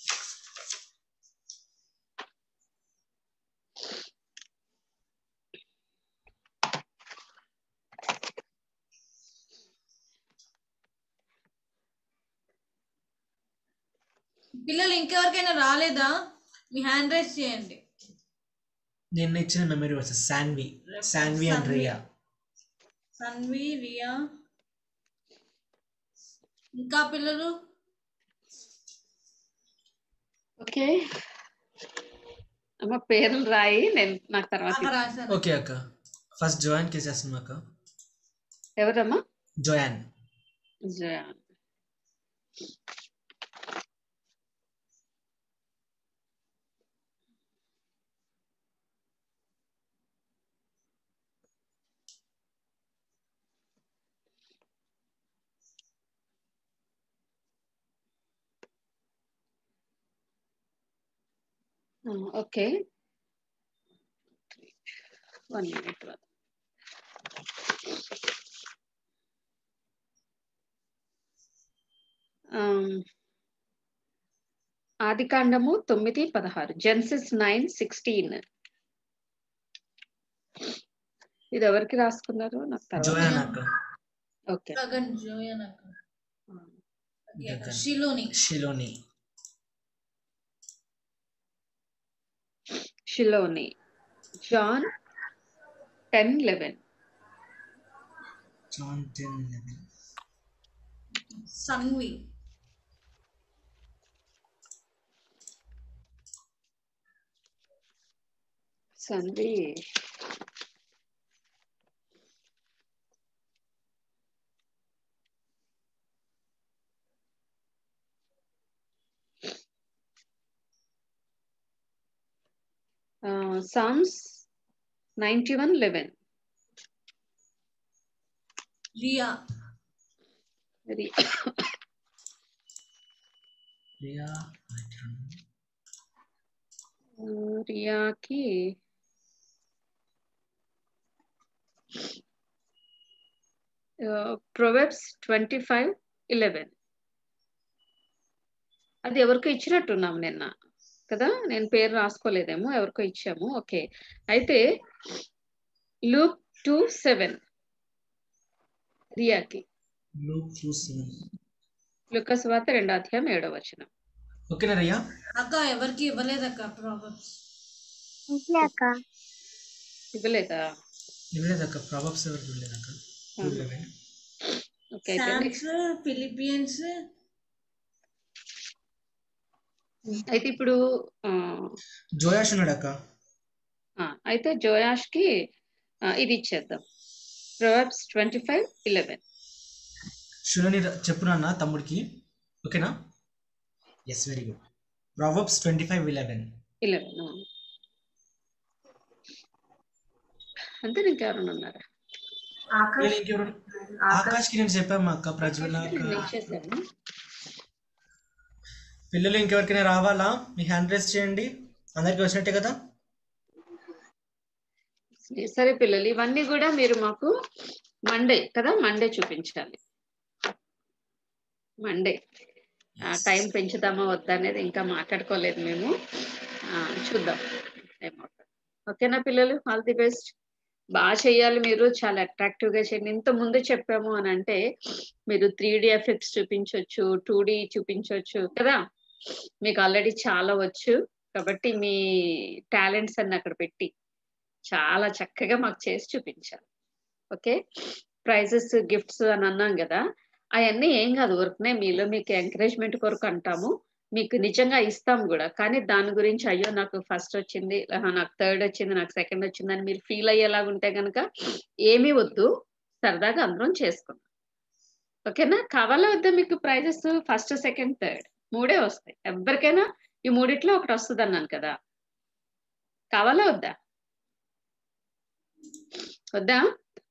పిల్లలు ఇంకెవరికైనా రాలేదా? మీ హ్యాండ్ రైస్ చేయండి.
నిన్న ఇచ్చిన memory verses Saanvi and Riya.
Saanvi, Riya. ఇంకా పిల్లలు?
ఓకే అమ్మ, పేర్లు రాయి, నేను నాకు తర్వాత.
ఓకే అక్క, ఫస్ట్ జోయాన్ కేసేస్తున్నాం అక్క.
ఎవరమ్మా?
జోయాన్.
జోయాన్. Okay 1 minute. ఆదికాండము 9:16, జెన్సిస్ 9:16. ఇది ఎవరికి రాసుకున్నారు నాకు తర్వాత? ఓకే షిలోని జాన్ 10:11.
సన్వి
Psalms 91:11. రియాకి Proverbs 25:11. అది ఎవరికో ఇచ్చినట్టున్నాం నిన్న కదా, నేను పేరు రాసుకోలేదేమో, ఎవరికో ఇచ్చాము. ఓకే, అయితే Luke 2:7 రియాకి. లూకా సువార్త 2:7.
ఓకేనా రియా?
అక్క ఎవరికి ఇవ్వలేదక్క ప్రాబ్లమ్స్.
ఇవ్వలేదా?
ఇవ్వలేదక్క ప్రాబ్లమ్స్ ఎవరికి ఇవ్వలేదక్క.
Okay,
Philippians.
అయితే ఇప్పుడు
జోయాష్ ఉన్నాడక్క.
అయితే జోయాష్ కి ఇది ఇచ్చేద్దాం, Proverbs 25:11.
షులోని చెప్పునన్నా తమ్ముడికి, ఓకేనా? Yes, very good. Proverbs 25:11.
అంతే, ఇంకెవరైనా ఉన్నారా?
ఆకాష్కి నేను చెప్పాము అక్క, ప్రజ్వల పిల్లలు ఇంకెవరికైనా రావాలా? మీ హ్యాండ్ రైజ్ చేయండి. అందరికి వచ్చినట్టే కదా?
సరే పిల్లలు, ఇవన్నీ కూడా మీరు మాకు మండే కదా, మండే చూపించాలి. మండే టైం పెంచుదామా వద్దా అనేది ఇంకా మాట్లాడుకోలేదు మేము, చూద్దాం ఏమవుతుంది. ఓకేనా పిల్లలు? All the best. బాగా చెయ్యాలి, మీరు చాలా అట్రాక్టివ్ గా చేయండి. ఇంత ముందు చెప్పాము అని అంటే మీరు 3D ఎఫెక్ట్స్ చూపించవచ్చు, 2D చూపించవచ్చు కదా, మీకు ఆల్రెడీ చాలా వచ్చు. కాబట్టి మీ టాలెంట్స్ అన్ని అక్కడ పెట్టి చాలా చక్కగా మాకు చేసి చూపించాలి. ఓకే, ప్రైజెస్ గిఫ్ట్స్ అని అన్నాం కదా, అవన్నీ ఏం కాదు, ఊరికనే మీలో మీకు ఎంకరేజ్మెంట్ కొరకు అంటాము. మీకు నిజంగా ఇస్తాం కూడా, కానీ దాని గురించి అయ్యో నాకు ఫస్ట్ వచ్చింది, నాకు థర్డ్ వచ్చింది, నాకు సెకండ్ వచ్చింది అని మీరు ఫీల్ అయ్యేలాగా ఉంటే కనుక ఏమీ వద్దు, సరదాగా అందరం చేసుకుందాం. ఓకేనా? కావాలా వద్దా మీకు ప్రైజెస్? ఫస్ట్, సెకండ్, థర్డ్ 3 వస్తాయి ఎవరికైనా. ఈ 3 ఒకటి వస్తుంది అన్నాను కదా, కావాలా వద్దా? వద్దా?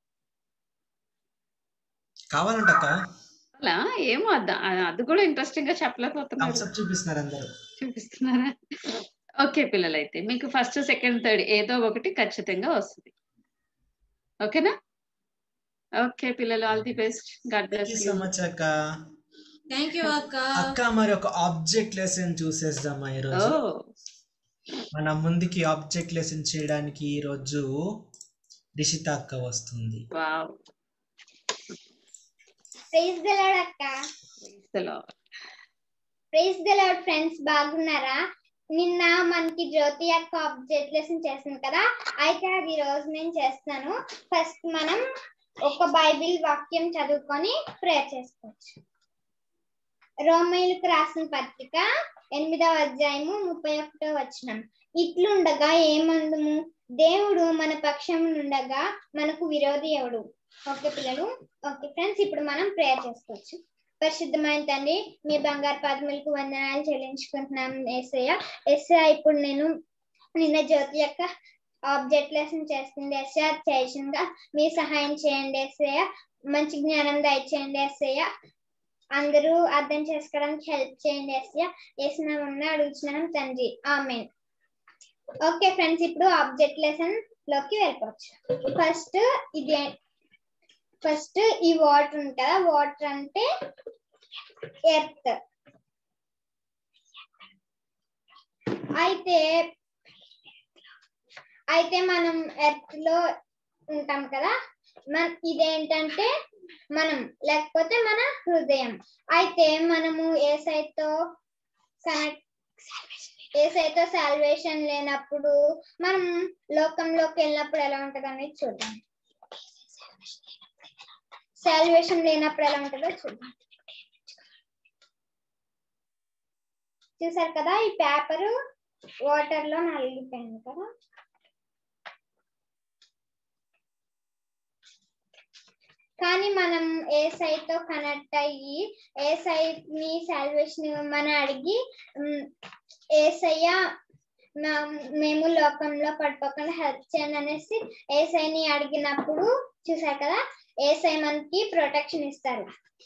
కావాలంట
అలా ఏమో అది కూడా ఇంట్రెస్టింగ్ గా చెప్పలేకపోతున్నారు, చూపిస్తున్నారా? ఓకే పిల్లలు, అయితే మీకు ఫస్ట్, సెకండ్, థర్డ్ ఏదో ఒకటి ఖచ్చితంగా వస్తుంది. ఓకేనా? ఓకే పిల్లలు, all the best. God bless you.
So much అక్క.
థాంక్యూ అక్క.
అక్క, మరి ఒక ఆబ్జెక్ట్ లెసన్ చూసేద్దామా ఈ రోజు? మన ముందుకి ఆబ్జెక్ట్ లెసన్ చేయడానికి ఈ రోజు రిషిత అక్క వస్తుంది.
వావ్,
ప్రైజ్ ది లార్డ్ అక్క.
Praise the lord.
Praise the lord friends, బాగున్నారా? నిన్న మనకి జ్యోతి అక్క ఆబ్జెక్ట్ లెసన్ చేసింది కదా, అయితే అది ఈ రోజు నేను చేస్తాను. ఫస్ట్ మనం ఒక బైబిల్ వాక్యం చదువుకొని ప్రేయర్ చేసుకోవచ్చు. రోమీయులకు రాసిన పత్రిక 8వ అధ్యాయము 31వ వచనం. ఇట్లుండగా ఏమందుము? దేవుడు మన పక్షమునుండగా మనకు విరోధి ఎవడు? ఓకే పిల్లలు, ఓకే ఫ్రెండ్స్, ఇప్పుడు మనం ప్రేయర్ చేసుకోవచ్చు. పరిశుద్ధమైన తండ్రి, మీ బంగారు పాదములకు వందనాలు చెల్లించుకుంటున్నాం యేసయ్య. యేసయ్య, ఇప్పుడు నేను నిన్న జ్యోతి యొక్క ఆబ్జెక్ట్ లెసన్ చేస్తుంది యేసయ్య, చేసిందిగా మీరు సహాయం చేయండి యేసయ్య. మంచి జ్ఞానం దయచేయండి యేసయ్య. అందరూ అర్థం చేసుకోవడానికి హెల్ప్ చేయండి యేసయ్య. యేసు నామమున అడుగుచున్నాం తండ్రి, ఆమేన్. ఓకే ఫ్రెండ్స్, ఇప్పుడు ఆబ్జెక్ట్ లెసన్ లోకి వెళ్ళిపోవచ్చు. ఫస్ట్ ఈ వాటర్ ఉంది కదా, వాటర్ అంటే ఎర్త్. అయితే మనం ఎర్త్ లో ఉంటాం కదా, ఇదేంటంటే మనం, లేకపోతే మన హృదయం. అయితే మనము ఏసైతో సాల్వేషన్ లేనప్పుడు మనం లోకంలోకి వెళ్ళినప్పుడు ఎలా ఉంటది అనేది చూద్దాం. సాల్వేషన్ లేనప్పుడు ఎలా ఉంటుందో చూద్దాం. చూసారు కదా, ఈ పేపర్ వాటర్ లో నలిగిపోయింది కదా. కానీ మనం ఏసైతో కనెక్ట్ అయ్యి ఏసైని సాల్వేషన్ ఇవ్వమని అడిగి, ఏసయ్య మేము లోకంలో పడిపోకుండా హెల్ప్ చేయండి అనేసి ఏసైని అడిగినప్పుడు చూసారు కదా, ఏసై మనకి ప్రొటెక్షన్ ఇస్తారు.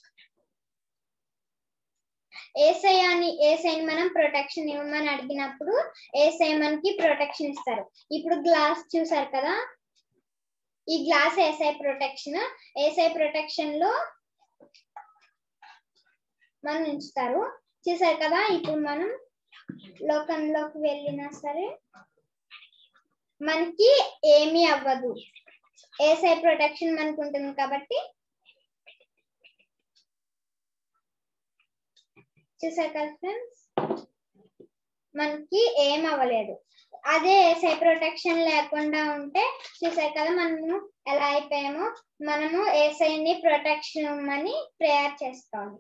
ఏసైని మనం ప్రొటెక్షన్ ఇవ్వమని అడిగినప్పుడు ఏసై మనకి ప్రొటెక్షన్ ఇస్తారు. ఇప్పుడు గ్లాస్ చూసారు కదా, ఈ గ్లాస్ ఏసై ప్రొటెక్షన్ లో మనం ఉంచుతారు. చూసారు కదా, ఇప్పుడు మనం లోకంలోకి వెళ్ళినా సరే మనకి ఏమీ అవ్వదు, ఏసై ప్రొటెక్షన్ మనకు ఉంటుంది కాబట్టి. చూసారు కదా ఫ్రెండ్స్, మనకి ఏం అవ్వలేదు. అదే ఏసై ప్రొటెక్షన్ లేకుండా ఉంటే చూసారు కదా మనము ఎలా అయిపోయామో. మనము ఏసైని ప్రొటెక్షన్ ఇవ్వమని ప్రేయర్ చేసుకోవాలి.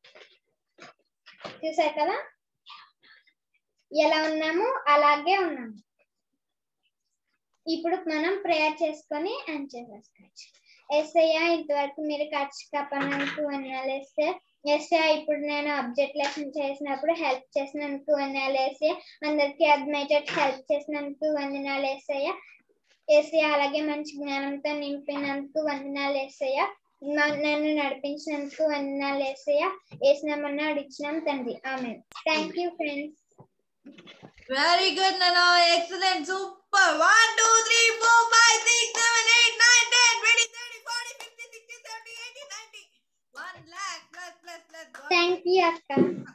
చూసారు కదా, ఎలా ఉన్నాము అలాగే ఉన్నాము. ఇప్పుడు మనం ప్రేయర్ చేసుకొని ఎండ్ చేసేసుకోవచ్చు. ఏసయ్య, ఇంతవరకు మీరు ఖర్చు కాపాడినందుకు వందనాలు ఏసయ్య. ఇప్పుడు నేను ఆబ్జెక్ట్ లెసన్ చేసినప్పుడు హెల్ప్ చేసినందుకు వందనాలు ఏసయ్య. అందరికీ అర్థమయ్యేటట్టు హెల్ప్ చేసినందుకు వందనాలు ఏసయ్య. అలాగే మంచి జ్ఞానంతో నింపినందుకు వందనాలు ఏసయ్య. నన్ను నడిపించినందుకు వందనాలు ఏసయ్య. ఏసునామమున అడిగినాం తండ్రి, ఆమేన్. Thank you friends.
Very good నానా, excellent, super. 1 2 3 4 5 6 7 8 9 10 20 30 40 50 60 70 80 90 1 lakh plus.
Thank you అక్క.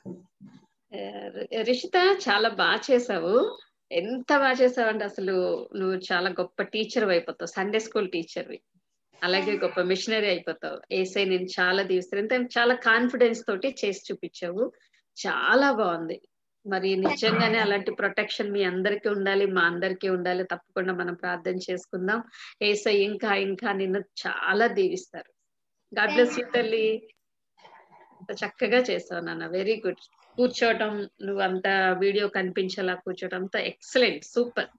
రిషిత, చాలా బాగా చేసావు. ఎంత బాగా చేసావు అంటే అసలు నువ్వు చాలా గొప్ప టీచర్ అయిపోతావు, సండే స్కూల్ టీచర్వి. అలాగే గొప్ప మిషనరీ అయిపోతావు. ఏసై నేను చాలా దీవిస్తాను. ఎంత చాలా కాన్ఫిడెన్స్ తోటి చేసి చూపించావు, చాలా బాగుంది. మరి నిజంగానే అలాంటి ప్రొటెక్షన్ మీ అందరికీ ఉండాలి, మా అందరికీ ఉండాలి. తప్పకుండా మనం ప్రార్థన చేసుకుందాం. ఏసై ఇంకా ఇంకా నిన్ను చాలా దీవిస్తారు. గాడ్ బ్లెస్ యూ తల్లి. అంత చక్కగా చేసావు నాన్న, వెరీ గుడ్. కూర్చోవటం, నువ్వు అంత వీడియో కనిపించేలా కూర్చోవటం అంతా ఎక్సలెంట్, సూపర్.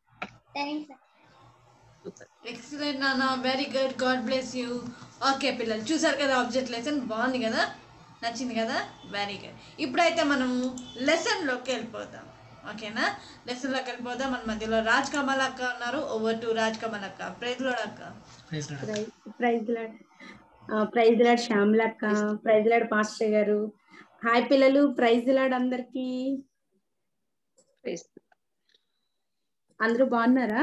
ఎక్సలెంట్ నాన్న, very good, God bless you. Okay పిల్లలు, చూసారు కదా ఆబ్జెక్ట్ లెసన్, బాగుంది కదా, నచ్చింది కదా, వెరీ గుడ్. ఇప్పుడైతే మనము లెసన్లోకి వెళ్ళిపోతాం. ఓకేనా, లెసన్లోకి వెళ్ళిపోతాం. మన మధ్యలో రాజ్ కమల్ అక్క ఉన్నారు. ఓవర్ టు రాజ్ కమల్ అక్క. ప్రైజ్ లార్డ్ అక్క.
ప్రైజ్ లార్డ్ శ్యామల అక్క. ప్రైజ్ లార్డ్ పాస్టర్ గారు. హాయ్ పిల్లలు, ప్రైజ్ లార్డ్ అందరికి. అందరూ బాగున్నారా?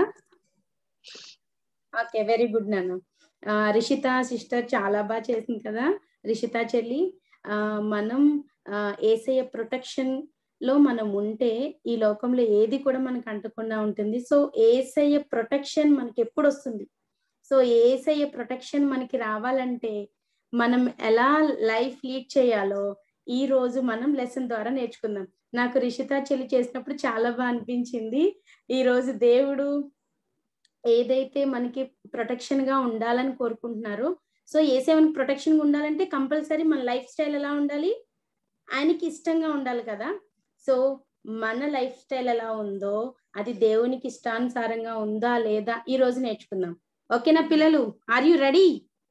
ఓకే, వెరీ గుడ్ నాన్న. రిషిత సిస్టర్ చాలా బాగా చేసింది కదా. రిషిత చెల్లి, మనం ఏసయ్య ప్రొటెక్షన్ లో మనం ఉంటే ఈ లోకంలో ఏది కూడా మనకు అంటకుండా ఉంటుంది. సో ఏసయ్య ప్రొటెక్షన్ మనకి ఎప్పుడు వస్తుంది? సో ఏసయ్య ప్రొటెక్షన్ మనకి రావాలంటే మనం ఎలా లైఫ్ లీడ్ చేయాలో ఈ రోజు మనం లెసన్ ద్వారా నేర్చుకుందాం. నాకు రిషిత చెల్లి చేసినప్పుడు చాలా బాగా అనిపించింది. ఈ రోజు దేవుడు ఏదైతే మనకి ప్రొటెక్షన్ గా ఉండాలని కోరుకుంటున్నారో, సో ఏసై మనకి ప్రొటెక్షన్ గా ఉండాలంటే కంపల్సరీ మన లైఫ్ స్టైల్ ఎలా ఉండాలి? ఆయనకి ఇష్టంగా ఉండాలి కదా. సో మన లైఫ్ స్టైల్ ఎలా ఉందో అది దేవునికి ఇష్టానుసారంగా ఉందా లేదా ఈ రోజు నేర్చుకుందాం. ఓకేనా పిల్లలు, ఆర్ యు రెడీ?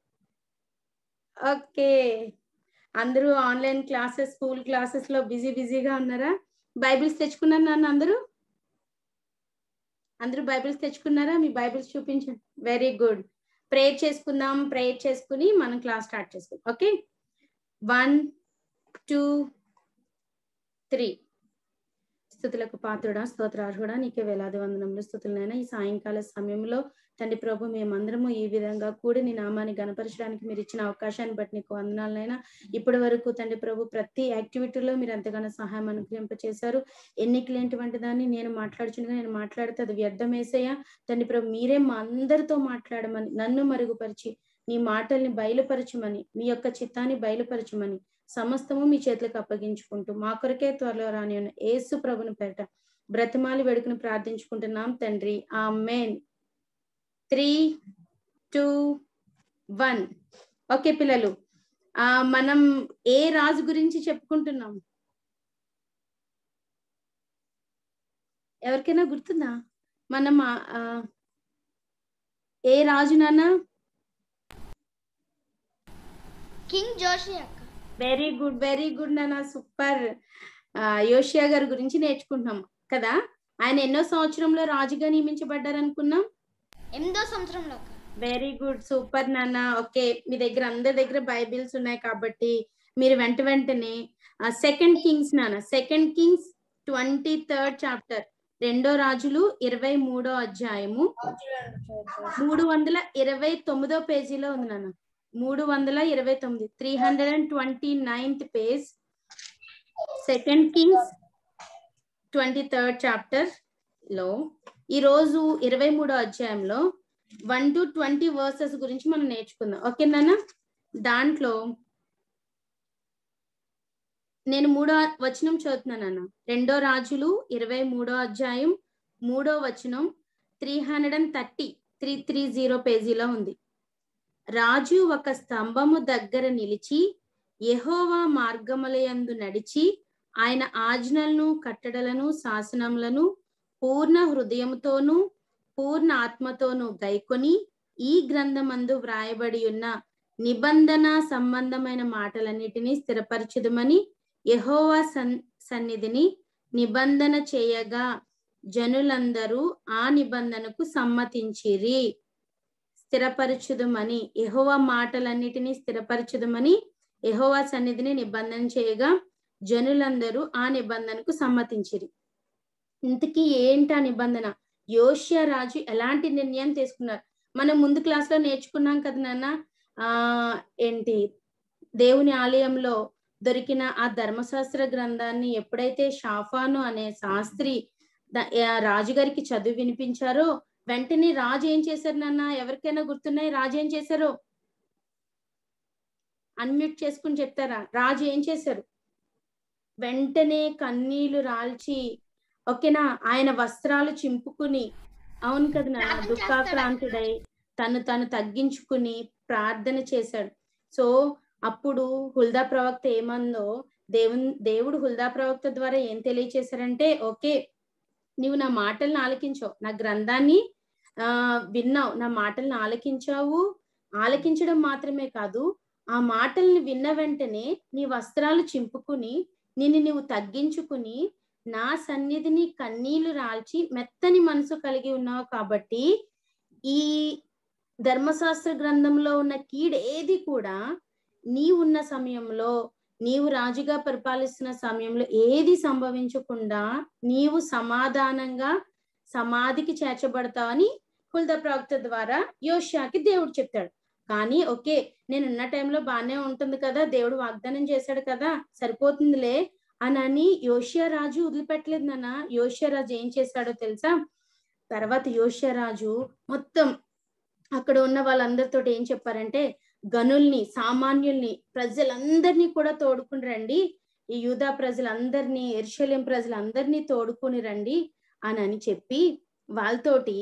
ఓకే, అందరూ ఆన్లైన్ క్లాసెస్, స్కూల్ క్లాసెస్ లో బిజీగా ఉన్నారా? బైబిల్స్ తెచ్చుకున్నారు నాన్న? అందరూ బైబిల్స్ తెచ్చుకున్నారా? మీ బైబిల్స్ చూపించండి. Very good. ప్రేయర్ చేసుకుందాం. ప్రేయర్ చేసుకుని మనం క్లాస్ స్టార్ట్ చేసుకుందాం. ఓకే, 1 2 3. స్తుతులకు పాత్రుడా, స్తోత్రార్హుడా, నీకే వేలాది వందనములు స్తుతులనైనా. ఈ సాయంకాల సమయంలో తండ్రి ప్రభు మేమందరము ఈ విధంగా కూడి నీ నామాన్ని గణపరచడానికి మీరు ఇచ్చిన అవకాశాన్ని బట్టి నీకు వందనాలనైనా. ఇప్పటి వరకు తండ్రి ప్రభు ప్రతి యాక్టివిటీలో మీరు ఎంతగానో సహాయం అనుగ్రహింపచేశారు. ఎన్నికలేంటివంటి దాన్ని నేను మాట్లాడితే అది వ్యర్థమేసయ్యా. తండ్రి ప్రభు మీరే మా అందరితో మాట్లాడమని, నన్ను మరుగుపరిచి నీ మాటల్ని బయలుపరచమని, మీ యొక్క చిత్తాన్ని బయలుపరచమని సమస్తము మీ చేతులకు అప్పగించుకుంటూ మా కొరకే త్వరలో రాని ఉన్న యేసు ప్రభుని పేరట బ్రతిమాలి వేడుకుని ప్రార్థించుకుంటున్నాం తండ్రి. ఆమేన్. 3, 2, 1. ఓకే పిల్లలు, మనం ఏ రాజు గురించి చెప్పుకుంటున్నాం? ఎవరికైనా గుర్తుందా? మనం ఏ రాజు నాన్న?
King Josiah.
వెరీ గుడ్ నాన్న, సూపర్. యోషియా గారి గురించి నేర్చుకుంటున్నాం కదా. ఆయన ఎన్నో సంవత్సరంలో రాజుగా నియమించబడ్డారు అనుకున్నాం?
8వ సంవత్సరంలో.
వెరీ గుడ్, సూపర్ నాన్న. ఓకే, మీ దగ్గర అందరి దగ్గర బైబిల్స్ ఉన్నాయి కాబట్టి మీరు వెంటనే సెకండ్ కింగ్స్ నాన్న, సెకండ్ కింగ్స్ 23rd చాప్టర్, 2వ రాజులు 23వ అధ్యాయము 329వ పేజీలో ఉంది నాన్న. 329, 329th page, second Kings 23rd chapter లో ఈ రోజు 23వ అధ్యాయంలో 1 to 20 వర్సెస్ గురించి మనం నేర్చుకుందాం. ఓకే నాన్న. దాంట్లో నేను 3వ వచనం చదువుతున్నాను. 2వ రాజులు 23వ అధ్యాయం 3వ వచనం 330 పేజీలో ఉంది. రాజు ఒక స్తంభము దగ్గర నిలిచి యెహోవా మార్గములయందు నడిచి ఆయన ఆజ్ఞలను, కట్టడలను, శాసనములను పూర్ణ హృదయముతోనూ పూర్ణ ఆత్మతోనూ గైకొని ఈ గ్రంథమందు వ్రాయబడి ఉన్న నిబంధన సంబంధమైన మాటలన్నిటినీ స్థిరపరచుదమని యెహోవా సన్నిధిని నిబంధన చేయగా జనులందరూ ఆ నిబంధనకు సమ్మతించిరి. స్థిరపరచుదమని, యెహోవా మాటలన్నిటినీ స్థిరపరచుదమని యెహోవా సన్నిధిని నిబంధన చేయగా జనులందరూ ఆ నిబంధనకు సమ్మతించిరి. ఇంతకీ ఏంటా నిబంధన? యోషియా రాజు ఎలాంటి నిర్ణయం తీసుకున్నారు? మనం ముందు క్లాస్ లో నేర్చుకున్నాం కదా నాన్న. ఏంటి, దేవుని ఆలయంలో దొరికిన ఆ ధర్మశాస్త్ర గ్రంథాన్ని ఎప్పుడైతే షాఫాను అనే శాస్త్రి రాజుగారికి చదువు వినిపించారో వెంటనే రాజు ఏం చేశారు నాన్న? ఎవరికైనా గుర్తున్నాయి రాజు ఏం చేశారు? అన్మ్యూట్ చేసుకుని చెప్తారా? రాజు ఏం చేశారు? వెంటనే కన్నీళ్లు రాల్చి, ఓకేనా, ఆయన వస్త్రాలు చింపుకుని, అవును కదా నాన్న, దుఃఖాక్రాంతుడై తను తగ్గించుకుని ప్రార్థన చేశాడు. సో అప్పుడు హుల్దా ప్రవక్త ఏమందో, దేవుడు హుల్దా ప్రవక్త ద్వారా ఏం తెలియచేశారంటే, ఓకే నీవు నా మాటలను ఆలకించావు, నా గ్రంథాన్ని విన్నావు, నా మాటలను ఆలకించావు. ఆలకించడం మాత్రమే కాదు, ఆ మాటల్ని విన్న వెంటనే నీ వస్త్రాలు చింపుకుని నీవు తగ్గించుకుని నా సన్నిధిని కన్నీళ్లు రాల్చి మెత్తని మనసు కలిగి ఉన్నావు. కాబట్టి ఈ ధర్మశాస్త్ర గ్రంథంలో ఉన్న కీడేది కూడా నీవున్న సమయంలో, నీవు రాజుగా పరిపాలిస్తున్న సమయంలో ఏది సంభవించకుండా నీవు సమాధానంగా సమాధికి చేర్చబడతావని హుల్దా ప్రవక్త ద్వారా యోషియాకి దేవుడు చెప్తాడు. కానీ ఓకే, నేనున్న టైంలో బాగానే ఉంటుంది కదా, దేవుడు వాగ్దానం చేశాడు కదా, సరిపోతుందిలే అని యోషియా రాజు వదిలిపెట్టలేదు నాన్న. యోషియా రాజు ఏం చేశాడో తెలుసా? తర్వాత యోషియా రాజు మొత్తం అక్కడ ఉన్న వాళ్ళందరితో ఏం చెప్పారంటే, గనుల్ని, సామాన్యుల్ని, ప్రజలందరినీ కూడా తోడుకుని రండి, ఈ యూదా ప్రజలందరినీ, యెరూషలేం ప్రజలందరినీ తోడుకుని రండి అని చెప్పి వాళ్ళతోటి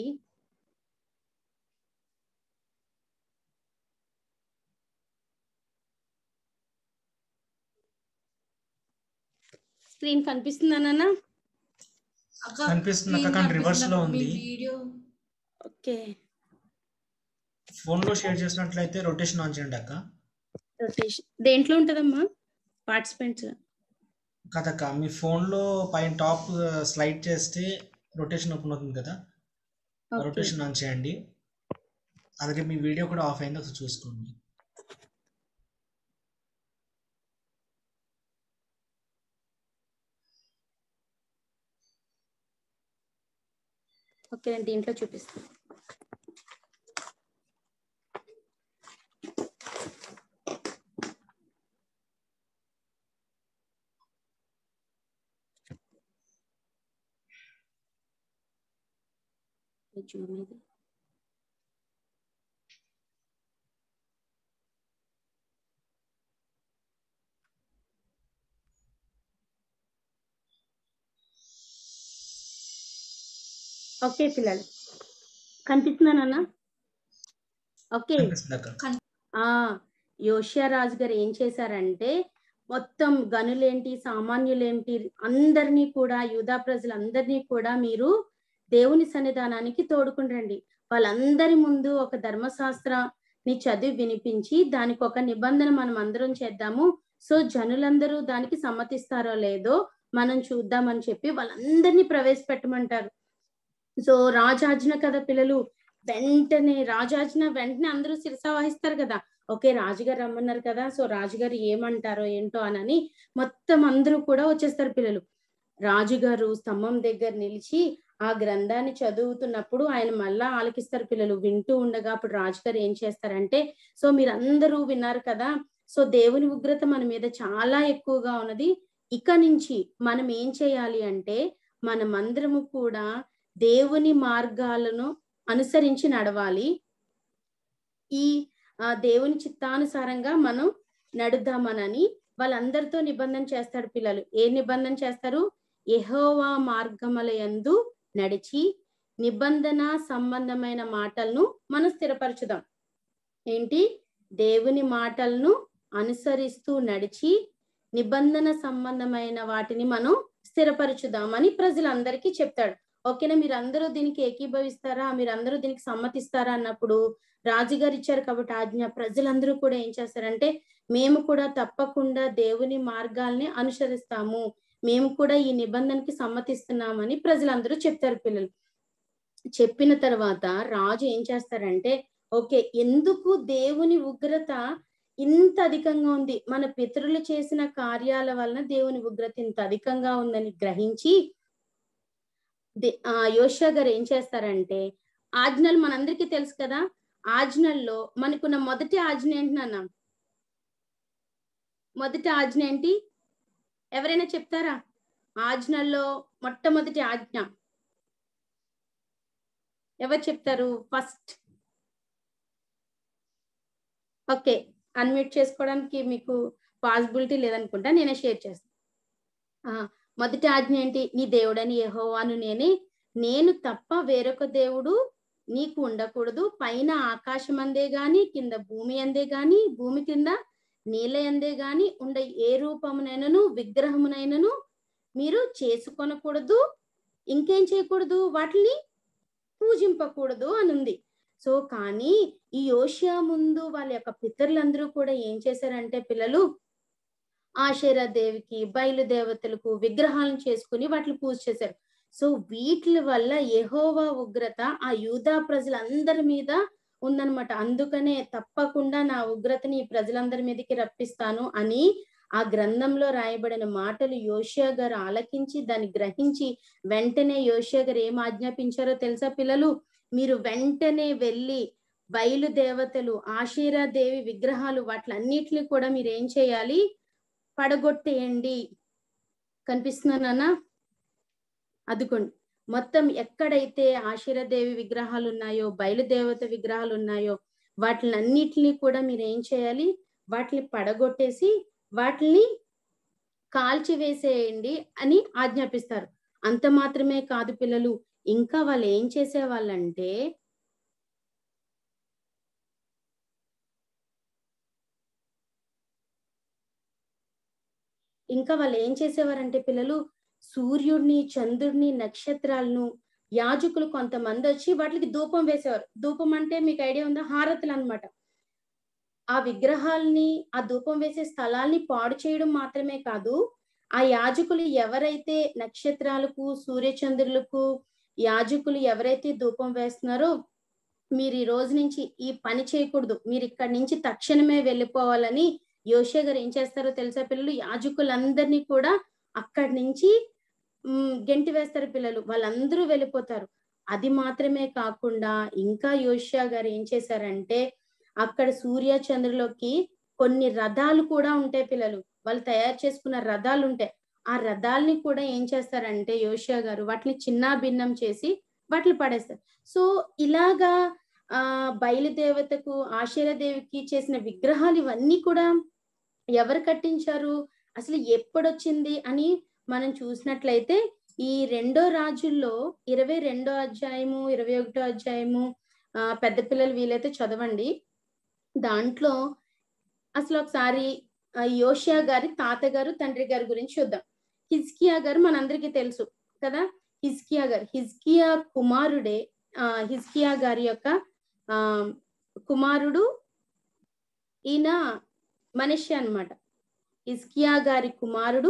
స్క్రీన్ కనిపిస్తుందా నాన్న?
కనిపిస్తుంది అక్క, కానీ రివర్స్ లో ఉంది.
ఓకే,
ఫోన్ లో షేర్ చేసినట్లయితే రొటేషన్ ఆన్ చేయండి అక్క.
రొటేషన్ దేంట్లో ఉంటదమ్మా? పార్టిసిపెంట్స్
కదక్క, మీ ఫోన్ లో పైన టాప్ స్లైడ్ చేస్తే రొటేషన్ ఓపెన్ అవుతుంది కదా, రొటేషన్ ఆన్ చేయండి. అలాగే మీ వీడియో కూడా ఆఫ్ అయిందో చూసుకోండి.
ఓకే, నేను దీంట్లో చూపిస్తాను. చూడండి, ఓకే పిల్లలు కనిపిస్తున్నానన్నా? ఓకే, యోషియా రాజు గారు ఏం చేశారంటే మొత్తం గనులేంటి సామాన్యులేంటి అందరినీ కూడా, యూదా ప్రజలందరినీ కూడా మీరు దేవుని సన్నిధానానికి తోడుకుని రండి. వాళ్ళందరి ముందు ఒక ధర్మశాస్త్రాన్ని చదివి వినిపించి దానికి ఒక నిబంధన మనం అందరం చేద్దాము. సో జనులందరూ దానికి సమ్మతిస్తారో లేదో మనం చూద్దామని చెప్పి వాళ్ళందరినీ ప్రవేశపెట్టమంటారు. సో రాజాజ్ఞ కదా పిల్లలు, వెంటనే రాజాజ్ఞ వెంటనే అందరూ శిరస వహిస్తారు కదా. ఓకే, రాజుగారు రమ్మన్నారు కదా, సో రాజుగారు ఏమంటారో ఏంటో అని మొత్తం అందరూ కూడా వచ్చేస్తారు పిల్లలు. రాజుగారు స్తంభం దగ్గర నిలిచి ఆ గ్రంథాన్ని చదువుతున్నప్పుడు ఆయన మళ్ళా ఆలకిస్తారు పిల్లలు. వింటూ ఉండగా అప్పుడు రాజుగారు ఏం చేస్తారంటే, సో మీరందరూ విన్నారు కదా, సో దేవుని ఉగ్రత మన మీద చాలా ఎక్కువగా ఉన్నది. ఇక నుంచి మనం ఏం చేయాలి అంటే మనమందరము కూడా దేవుని మార్గాలను అనుసరించి నడవాలి. ఈ దేవుని చిత్తానుసారంగా మనం నడుద్దామనని వాళ్ళందరితో నిబంధన చేస్తాడు పిల్లలు. ఏ నిబంధన చేస్తారు? యెహోవా మార్గములయందు నడిచి నిబంధన సంబంధమైన మాటలను మనం స్థిరపరచుదాం. ఏంటి? దేవుని మాటలను అనుసరిస్తూ నడిచి నిబంధన సంబంధమైన వాటిని మనం స్థిరపరచుదామని ప్రజలందరికీ చెప్తాడు. ఓకేనా, మీరందరూ దీనికి ఏకీభవిస్తారా, మీరందరూ దీనికి సమ్మతిస్తారా అన్నప్పుడు రాజుగారు ఇచ్చారు కాబట్టి ఆజ్ఞ, ప్రజలందరూ కూడా ఏం చేస్తారంటే మేము కూడా తప్పకుండా దేవుని మార్గాల్ని అనుసరిస్తాము, మేము కూడా ఈ నిబంధనకి సమ్మతిస్తున్నామని ప్రజలందరూ చెప్తారు పిల్లలు. చెప్పిన తర్వాత రాజు ఏం చేస్తారంటే, ఓకే ఎందుకు దేవుని ఉగ్రత ఇంత అధికంగా ఉంది, మన పితరులు చేసిన కార్యాల వలన దేవుని ఉగ్రత ఇంత అధికంగా ఉందని గ్రహించి యోషియా గారు ఏం చేస్తారంటే, ఆజ్ఞలు మనందరికీ తెలుసు కదా, ఆజ్ఞల్లో మనకున్న మొదటి ఆజ్ఞ ఏంటి నాన్న? మొదటి ఆజ్ఞ ఏంటి? ఎవరైనా చెప్తారా? ఆజ్ఞల్లో మొట్టమొదటి ఆజ్ఞ ఎవరు చెప్తారు ఫస్ట్? ఓకే, అన్మ్యూట్ చేసుకోవడానికి మీకు పాసిబిలిటీ లేదనుకుంటా, నేనే షేర్ చేస్తాను. మొదటి ఆజ్ఞ ఏంటి? నీ దేవుడని యెహోవాను నేను తప్ప వేరొక దేవుడు నీకు ఉండకూడదు. పైన ఆకాశం అందే గాని, కింద భూమి అందే గాని, భూమి కింద నీళ్ళ అందే గాని ఉండ ఏ రూపమునైనను విగ్రహమునైనను మీరు చేసుకొనకూడదు. ఇంకేం చేయకూడదు? వాటిని పూజింపకూడదు అని ఉంది. సో కానీ ఈ యోషియా ముందు వాళ్ళ యొక్క పితరులందరూ కూడా ఏం చేశారంటే పిల్లలు, ఆషేరా దేవికి, బయలుదేవతలకు విగ్రహాలను చేసుకుని వాటిని పూజ చేశారు. సో వీటి వల్ల యెహోవా ఉగ్రత ఆ యూదా ప్రజలందరి మీద ఉందన్నమాట. అందుకనే తప్పకుండా నా ఉగ్రతని ఈ ప్రజలందరి మీదకి రప్పిస్తాను అని ఆ గ్రంథంలో రాయబడిన మాటలు యోషియా గారు ఆలకించి దాన్ని గ్రహించి వెంటనే యోషియా గారు ఏం ఆజ్ఞాపించారో తెలుసా పిల్లలు? మీరు వెంటనే వెళ్ళి బయలుదేవతలు, ఆషేరా దేవి విగ్రహాలు వాటిలన్నిటిని కూడా మీరు ఏం చేయాలి? పడగొట్టేయండి. కనిపిస్తున్నానా? అదిగోండి, మొత్తం ఎక్కడైతే ఆషేరాదేవి విగ్రహాలు ఉన్నాయో, బయలుదేవత విగ్రహాలు ఉన్నాయో వాటిలన్నిటిని కూడా మీరు ఏం చేయాలి? వాటిని పడగొట్టేసి వాటిని కాల్చివేసేయండి అని ఆజ్ఞాపిస్తారు. అంత మాత్రమే కాదు పిల్లలు, ఇంకా వాళ్ళు ఏం చేసేవాళ్ళంటే పిల్లలు సూర్యుడిని, చంద్రుడిని, నక్షత్రాలను యాజకులు కొంతమంది వచ్చి వాటికి ధూపం వేసేవారు. ధూపం అంటే మీకు ఐడియా ఉందా? హారతులు అన్నమాట. ఆ విగ్రహాలని, ఆ ధూపం వేసే స్థలాల్ని పాడు చేయడం మాత్రమే కాదు, ఆ యాజకులు ఎవరైతే నక్షత్రాలకు, సూర్యచంద్రులకు యాజకులు ఎవరైతే ధూపం వేస్తున్నారో మీరు ఈ రోజు నుంచి ఈ పని చేయకూడదు, మీరు ఇక్కడి నుంచి తక్షణమే వెళ్ళిపోవాలని యోషియా గారు ఏం చేస్తారో తెలుసా పిల్లలు? యాజకులందరినీ కూడా అక్కడి నుంచి గెంటి వేస్తారు పిల్లలు. వాళ్ళందరూ వెళ్ళిపోతారు. అది మాత్రమే కాకుండా ఇంకా యోషియా గారు ఏం చేశారంటే అక్కడ సూర్య చంద్రులకి కొన్ని రథాలు కూడా ఉంటాయి పిల్లలు, వాళ్ళు తయారు చేసుకున్న రథాలు ఉంటాయి. ఆ రథాలని కూడా ఏం చేస్తారంటే యోషియా గారు వాటిని చిన్న భిన్నం చేసి వాటిని పడేస్తారు. సో ఇలాగా బయలుదేవతకు ఆశీర్వదేవికి చేసిన విగ్రహాలు ఇవన్నీ కూడా ఎవరు కట్టించారు, అసలు ఎప్పుడొచ్చింది అని మనం చూసినట్లయితే ఈ 2వ రాజుల్లో 22వ అధ్యాయము 21వ అధ్యాయము పెద్ద పిల్లలు వీలైతే చదవండి. దాంట్లో అసలు ఒకసారి యోషియా గారి తాతగారు తండ్రి గారి గురించి చూద్దాం. హిజ్కియా గారు మనందరికీ తెలుసు కదా, హిజ్కియా కుమారుడే, హిజ్కియా గారి యొక్క కుమారుడు ఈయన మనష్షే అన్నమాట. హిజ్కియా గారి కుమారుడు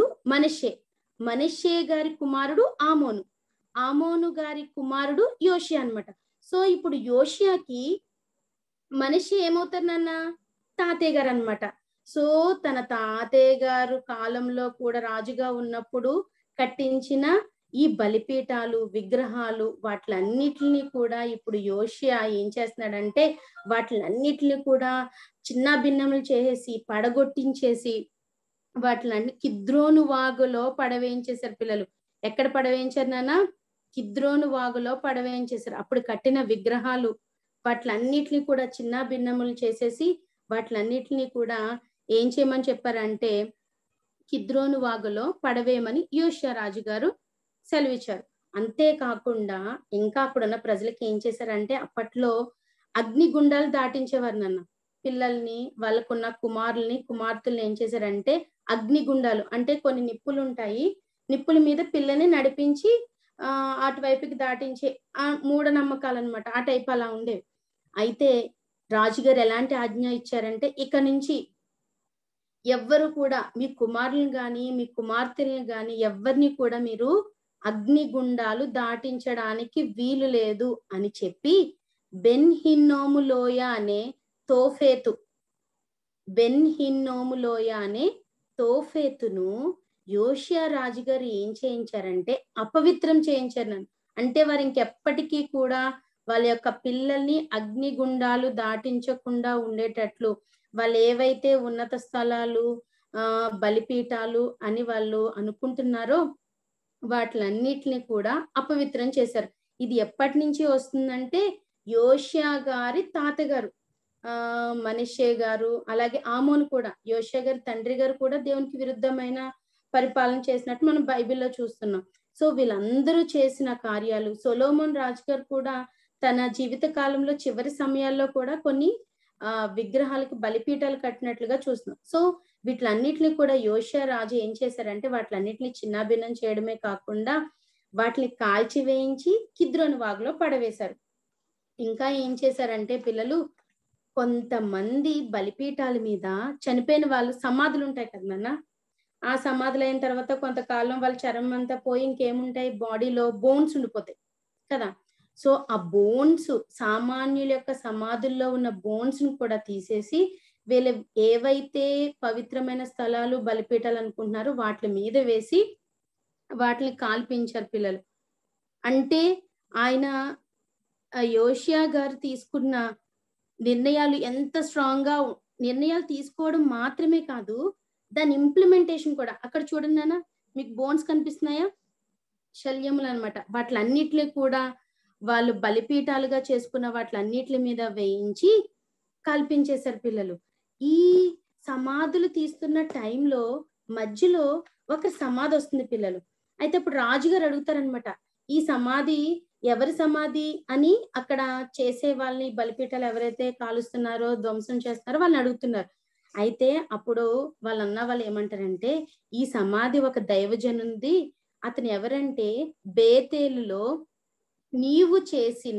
మనష్షే గారి కుమారుడు ఆమోను గారి కుమారుడు యోషియా అన్నమాట. సో ఇప్పుడు యోషియాకి మనష్షే ఏమవుతారు నాన్న, తాతయ్య గారు అన్నమాట. సో తన తాతయ్య గారు కాలంలో కూడా రాజుగా ఉన్నప్పుడు కట్టించిన ఈ బలిపీఠాలు విగ్రహాలు వాటిలన్నిటిని కూడా ఇప్పుడు యోషియా ఏం చేస్తున్నాడంటే వాటిలన్నిటిని కూడా చిన్న భిన్నములు చేసేసి పడగొట్టించేసి వాటిలన్నీ కిద్రోను వాగులో పడవేయించేశారు పిల్లలు. ఎక్కడ పడవేయించారు నాన్న, కిద్రోను వాగులో పడవేయించేశారు. అప్పుడు కట్టిన విగ్రహాలు వాటిలన్నిటిని కూడా చిన్న భిన్నములు చేసేసి వాటిలన్నిటిని కూడా ఏం చేయమని చెప్పారంటే కిద్రోను వాగులో పడవేయమని యోషియా రాజు గారు సెలవిచ్చారు. అంతేకాకుండా ఇంకా అక్కడున్న ప్రజలకి ఏం చేశారంటే అప్పట్లో అగ్నిగుండాలు దాటించేవారు నాన్న. పిల్లల్ని వాళ్ళకున్న కుమార్తెల్ని ఏం చేశారంటే అగ్నిగుండాలు అంటే కొన్ని నిప్పులు ఉంటాయి, నిప్పుల మీద పిల్లని నడిపించి అటువైపుకి దాటించే మూఢనమ్మకాలు అనమాట. ఆ టైప్ అలా ఉండేవి. అయితే రాజుగారు ఎలాంటి ఆజ్ఞ ఇచ్చారంటే ఇక నుంచి ఎవ్వరు కూడా మీ కుమారులను గాని మీ కుమార్తెలను గాని ఎవరిని కూడా మీరు అగ్నిగుండాలు దాటించడానికి వీలు లేదు అని చెప్పి బెన్ హిన్నోము లోయ అనే తోఫేతును యోషియా రాజుగారు ఏం చేయించారంటే అపవిత్రం చేయించారు. అంటే వారు ఇంకెప్పటికీ కూడా వాళ్ళ యొక్క పిల్లల్ని అగ్నిగుండాలు దాటించకుండా ఉండేటట్లు వాళ్ళు ఏవైతే ఉన్నత స్థలాలు బలిపీఠాలు అని వాళ్ళు అనుకుంటున్నారో వాటిలన్నిటిని కూడా అపవిత్రం చేశారు. ఇది ఎప్పటి నుంచి వస్తుందంటే యోషియా గారి తాతగారు మనష్షే గారు అలాగే ఆమోను కూడా యోషియా గారి తండ్రి గారు కూడా దేవునికి విరుద్ధమైన పరిపాలన చేసినట్టు మనం బైబిల్లో చూస్తున్నాం. సో వీళ్ళందరూ చేసిన కార్యాలు సొలొమోన్ రాజు గారు కూడా తన జీవిత కాలంలో చివరి సమయాల్లో కూడా కొన్ని విగ్రహాలకు బలిపీఠాలు కట్టినట్లుగా చూస్తున్నాం. సో వీటిలన్నిటిని కూడా యోషియా రాజు ఏం చేశారంటే వాటిలన్నిటిని చిన్నాభిన్నం చేయడమే కాకుండా వాటిని కాల్చి వేయించి కిద్రోను వాగులో పడవేశారు. ఇంకా ఏం చేశారంటే పిల్లలు కొంతమంది బలిపీఠాల మీద చనిపోయిన వాళ్ళు సమాధులు ఉంటాయి కదా నాన్న, ఆ సమాధులు అయిన తర్వాత కొంతకాలం వాళ్ళ చర్మం అంతా పోయి ఇంకేముంటాయి బాడీలో బోన్స్ ఉండిపోతాయి కదా. సో ఆ బోన్స్ సామాన్యుల యొక్క సమాధుల్లో ఉన్న బోన్స్ ను కూడా తీసేసి వీళ్ళు ఏవైతే పవిత్రమైన స్థలాలు బలిపీఠాలు అనుకుంటున్నారో వాటి మీద వేసి వాటిని కాల్పించారు పిల్లలు. అంటే ఆయన యోషియా గారు తీసుకున్న నిర్ణయాలు ఎంత స్ట్రాంగ్ గా నిర్ణయాలు తీసుకోవడం మాత్రమే కాదు దాని ఇంప్లిమెంటేషన్ కూడా. అక్కడ చూడండి నాన్న మీకు బోన్స్ కనిపిస్తున్నాయా, శల్యములు అనమాట. వాటిలన్నిటిని కూడా వాళ్ళు బలిపీఠాలుగా చేసుకున్న వాటిలన్నిటి మీద వేయించి కల్పించేశారు పిల్లలు. ఈ సమాధులు తీస్తున్న టైంలో మధ్యలో ఒక సమాధి వస్తుంది పిల్లలు. అయితే ఇప్పుడు రాజుగారు అడుగుతారనమాట ఈ సమాధి ఎవరి సమాధి అని. అక్కడ చేసే వాళ్ళని బలిపీఠాలు ఎవరైతే కాలుస్తున్నారో ధ్వంసం చేస్తున్నారో వాళ్ళని అడుగుతున్నారు. అయితే అప్పుడు వాళ్ళు ఏమంటారంటే ఈ సమాధి ఒక దైవజనుంది, అతను ఎవరంటే బేతేలులో నీవు చేసిన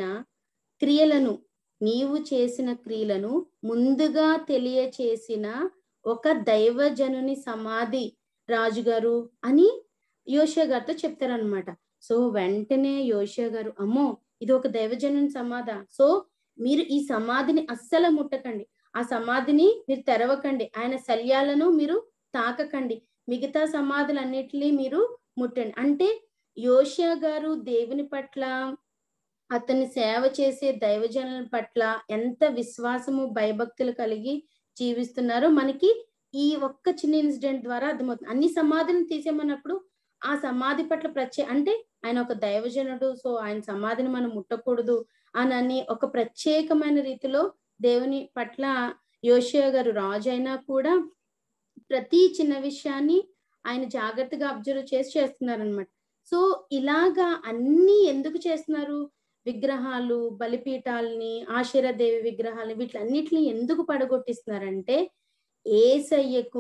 క్రియలను ముందుగా తెలియచేసిన ఒక దైవజనుని సమాధి రాజుగారు అని యోషియా గారితో చెప్తారనమాట. సో వెంటనే యోషియా గారు అమ్మో ఇది ఒక దైవజనుని సమాధి, సో మీరు ఈ సమాధిని అస్సలు ముట్టకండి, ఆ సమాధిని మీరు తెరవకండి, ఆయన శల్యాలను మీరు తాకకండి, మిగతా సమాధులన్నిటినీ మీరు ముట్టండి. అంటే యోషియా గారు దేవుని పట్ల అతన్ని సేవ చేసే దైవజనుల పట్ల ఎంత విశ్వాసము భయభక్తులు కలిగి జీవిస్తున్నారో మనకి ఈ ఒక్క చిన్న ఇన్సిడెంట్ ద్వారా అర్థమవుతుంది. అన్ని సమాధిని తీసేమన్నప్పుడు ఆ సమాధి పట్ల అంటే ఆయన ఒక దైవజనుడు, సో ఆయన సమాధిని మనం ముట్టకూడదు అని ఒక ప్రత్యేకమైన రీతిలో దేవుని పట్ల యోషియా గారు రాజు అయినా కూడా ప్రతి చిన్న విషయాన్ని ఆయన జాగ్రత్తగా అబ్జర్వ్ చేస్తున్నారనమాట. సో ఇలాగా అన్ని ఎందుకు చేస్తున్నారు? విగ్రహాలు, బలిపీఠాలని, ఆశీర్వాదేవి విగ్రహాలు వీటిలన్నిటిని ఎందుకు పడగొట్టిస్తున్నారంటే యేసయ్యకు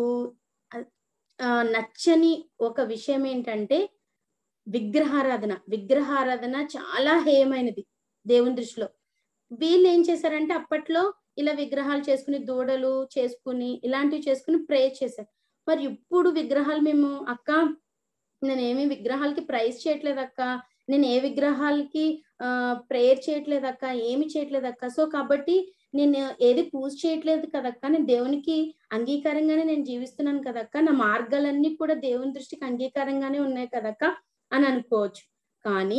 నచ్చని ఒక విషయం ఏంటంటే విగ్రహారాధన చాలా హేయమైనది దేవుని దృష్టిలో. వీళ్ళు ఏం చేశారంటే అప్పట్లో ఇలా విగ్రహాలు చేసుకుని, దూడలు చేసుకుని, ఇలాంటివి చేసుకుని ప్రే చేశారు. మరి ఇప్పుడు విగ్రహాలు మేము అక్క నేనేమి విగ్రహాలకి ప్రైజ్ చేయట్లేదు అక్క, నేను ఏ విగ్రహాలకి ప్రేయర్ చేయట్లేదు అక్క, ఏమి చేయట్లేదు అక్క, సో కాబట్టి నేను ఏది పూజ చేయట్లేదు కదక్క, నేను దేవునికి అంగీకారంగానే నేను జీవిస్తున్నాను కదక్క, నా మార్గాలన్నీ కూడా దేవుని దృష్టికి అంగీకారంగానే ఉన్నాయి కదక్క అని అనుకోవచ్చు. కానీ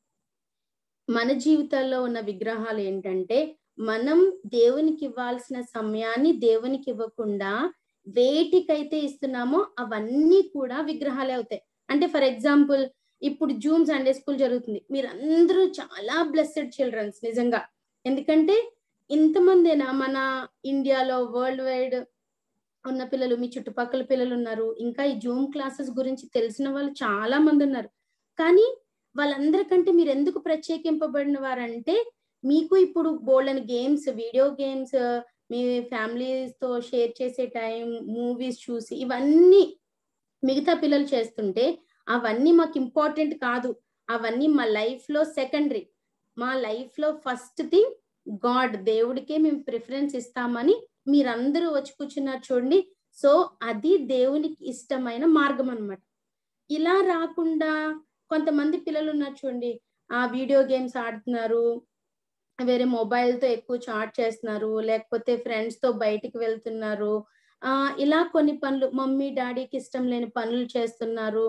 మన జీవితాల్లో ఉన్న విగ్రహాలు ఏంటంటే మనం దేవునికి ఇవ్వాల్సిన సమయాన్ని దేవునికి ఇవ్వకుండా వేటికైతే ఇస్తున్నామో అవన్నీ కూడా విగ్రహాలే అవుతాయి. అంటే ఫర్ ఎగ్జాంపుల్ ఇప్పుడు జూన్ సండే స్కూల్ జరుగుతుంది. మీరందరూ చాలా బ్లెస్సెడ్ చిల్డ్రన్స్ నిజంగా. ఎందుకంటే ఇంతమందేనా మన ఇండియాలో వరల్డ్ వైడ్ ఉన్న పిల్లలు, మీ చుట్టుపక్కల పిల్లలు ఉన్నారు, ఇంకా ఈ జూమ్ క్లాసెస్ గురించి తెలిసిన వాళ్ళు చాలా మంది ఉన్నారు. కానీ వాళ్ళందరికంటే మీరు ఎందుకు ప్రత్యేకింపబడిన వారంటే మీకు ఇప్పుడు బోల్డెన్ గేమ్స్, వీడియో గేమ్స్, మీ ఫ్యామిలీతో షేర్ చేసే టైం, మూవీస్ చూసి ఇవన్నీ మిగతా పిల్లలు చేస్తుంటే అవన్నీ మాకు ఇంపార్టెంట్ కాదు, అవన్నీ మా లైఫ్ లో సెకండరీ, మా లైఫ్ లో ఫస్ట్ థింగ్ గాడ్, దేవుడికే మేము ప్రిఫరెన్స్ ఇస్తామని మీరందరూ వచ్చి కూర్చున్నారు చూడండి. సో అది దేవునికి ఇష్టమైన మార్గం అన్నమాట. ఇలా రాకుండా కొంతమంది పిల్లలు ఉన్నారు చూడండి, ఆ వీడియో గేమ్స్ ఆడుతున్నారు, వేరే మొబైల్ తో ఎక్కువ చాట్ చేస్తున్నారు, లేకపోతే ఫ్రెండ్స్ తో బయటికి వెళ్తున్నారు, ఇలా కొన్ని పనులు మమ్మీ డాడీకి ఇష్టం లేని పనులు చేస్తున్నారు.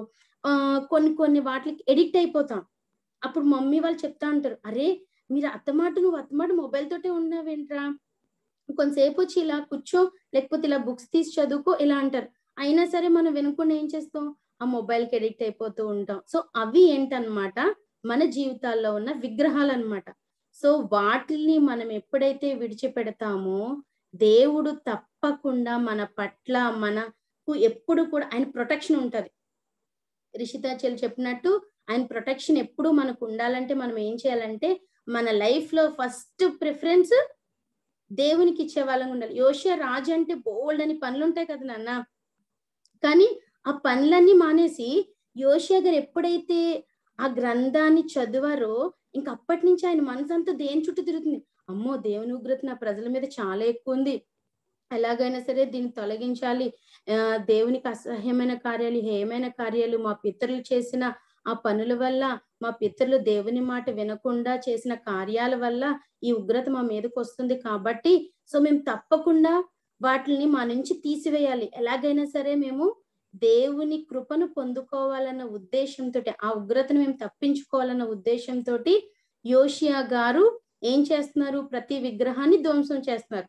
కొన్ని వాటికి ఎడిక్ట్ అయిపోతాం. అప్పుడు మమ్మీ వాళ్ళు చెప్తా ఉంటారు, అరే మీరు నువ్వు అత్తమాట మొబైల్ తోటే ఉన్నావేంట్రా, కొంతసేపు వచ్చి ఇలా కూర్చో, లేకపోతే ఇలా బుక్స్ తీసి చదువుకో ఇలా అంటారు. అయినా సరే మనం వినకుండా ఏం చేస్తాం, ఆ మొబైల్ కి ఎడిక్ట్ అయిపోతూ ఉంటాం. సో అవి ఏంటన్నమాట, మన జీవితాల్లో ఉన్న విగ్రహాలు అన్నమాట. సో వాటిని మనం ఎప్పుడైతే విడిచిపెడతామో దేవుడు తప్పకుండా మన పట్ల మనకు ఎప్పుడు కూడా ఆయన ప్రొటెక్షన్ ఉంటది. రిషితా చెల్లి చెప్పినట్టు ఆయన ప్రొటెక్షన్ ఎప్పుడు మనకు ఉండాలంటే మనం ఏం చేయాలంటే మన లైఫ్ లో ఫస్ట్ ప్రిఫరెన్స్ దేవునికి ఇచ్చే వాళ్ళని ఉండాలి. యోషియా రాజు అంటే బోల్డ్ అని పనులు ఉంటాయి కదా నాన్న, కానీ ఆ పనులన్నీ మానేసి యోషియా గారు ఎప్పుడైతే ఆ గ్రంథాన్ని చదివారో ఇంక అప్పటి నుంచి ఆయన మనసు అంతా దేని చుట్టూ తిరుగుతుంది, అమ్మో దేవుని ఉగ్రత నా ప్రజల మీద చాలా ఎక్కువ ఉంది, ఎలాగైనా సరే దీన్ని తొలగించాలి, దేవునికి అసహ్యమైన కార్యాలు, హేయమైన కార్యాలు, మా పితరులు చేసిన ఆ పనుల వల్ల, మా పితరులు దేవుని మాట వినకుండా చేసిన కార్యాల వల్ల ఈ ఉగ్రత మా మీదకి వస్తుంది, కాబట్టి సో మేము తప్పకుండా వాటిని మా నుంచి తీసివేయాలి, ఎలాగైనా సరే మేము దేవుని కృపను పొందుకోవాలన్న ఉద్దేశంతో, ఆ ఉగ్రతను మేము తప్పించుకోవాలన్న ఉద్దేశంతో యోషియా గారు ఏం చేస్తున్నారు, ప్రతి విగ్రహాన్ని ధ్వంసం చేస్తున్నారు.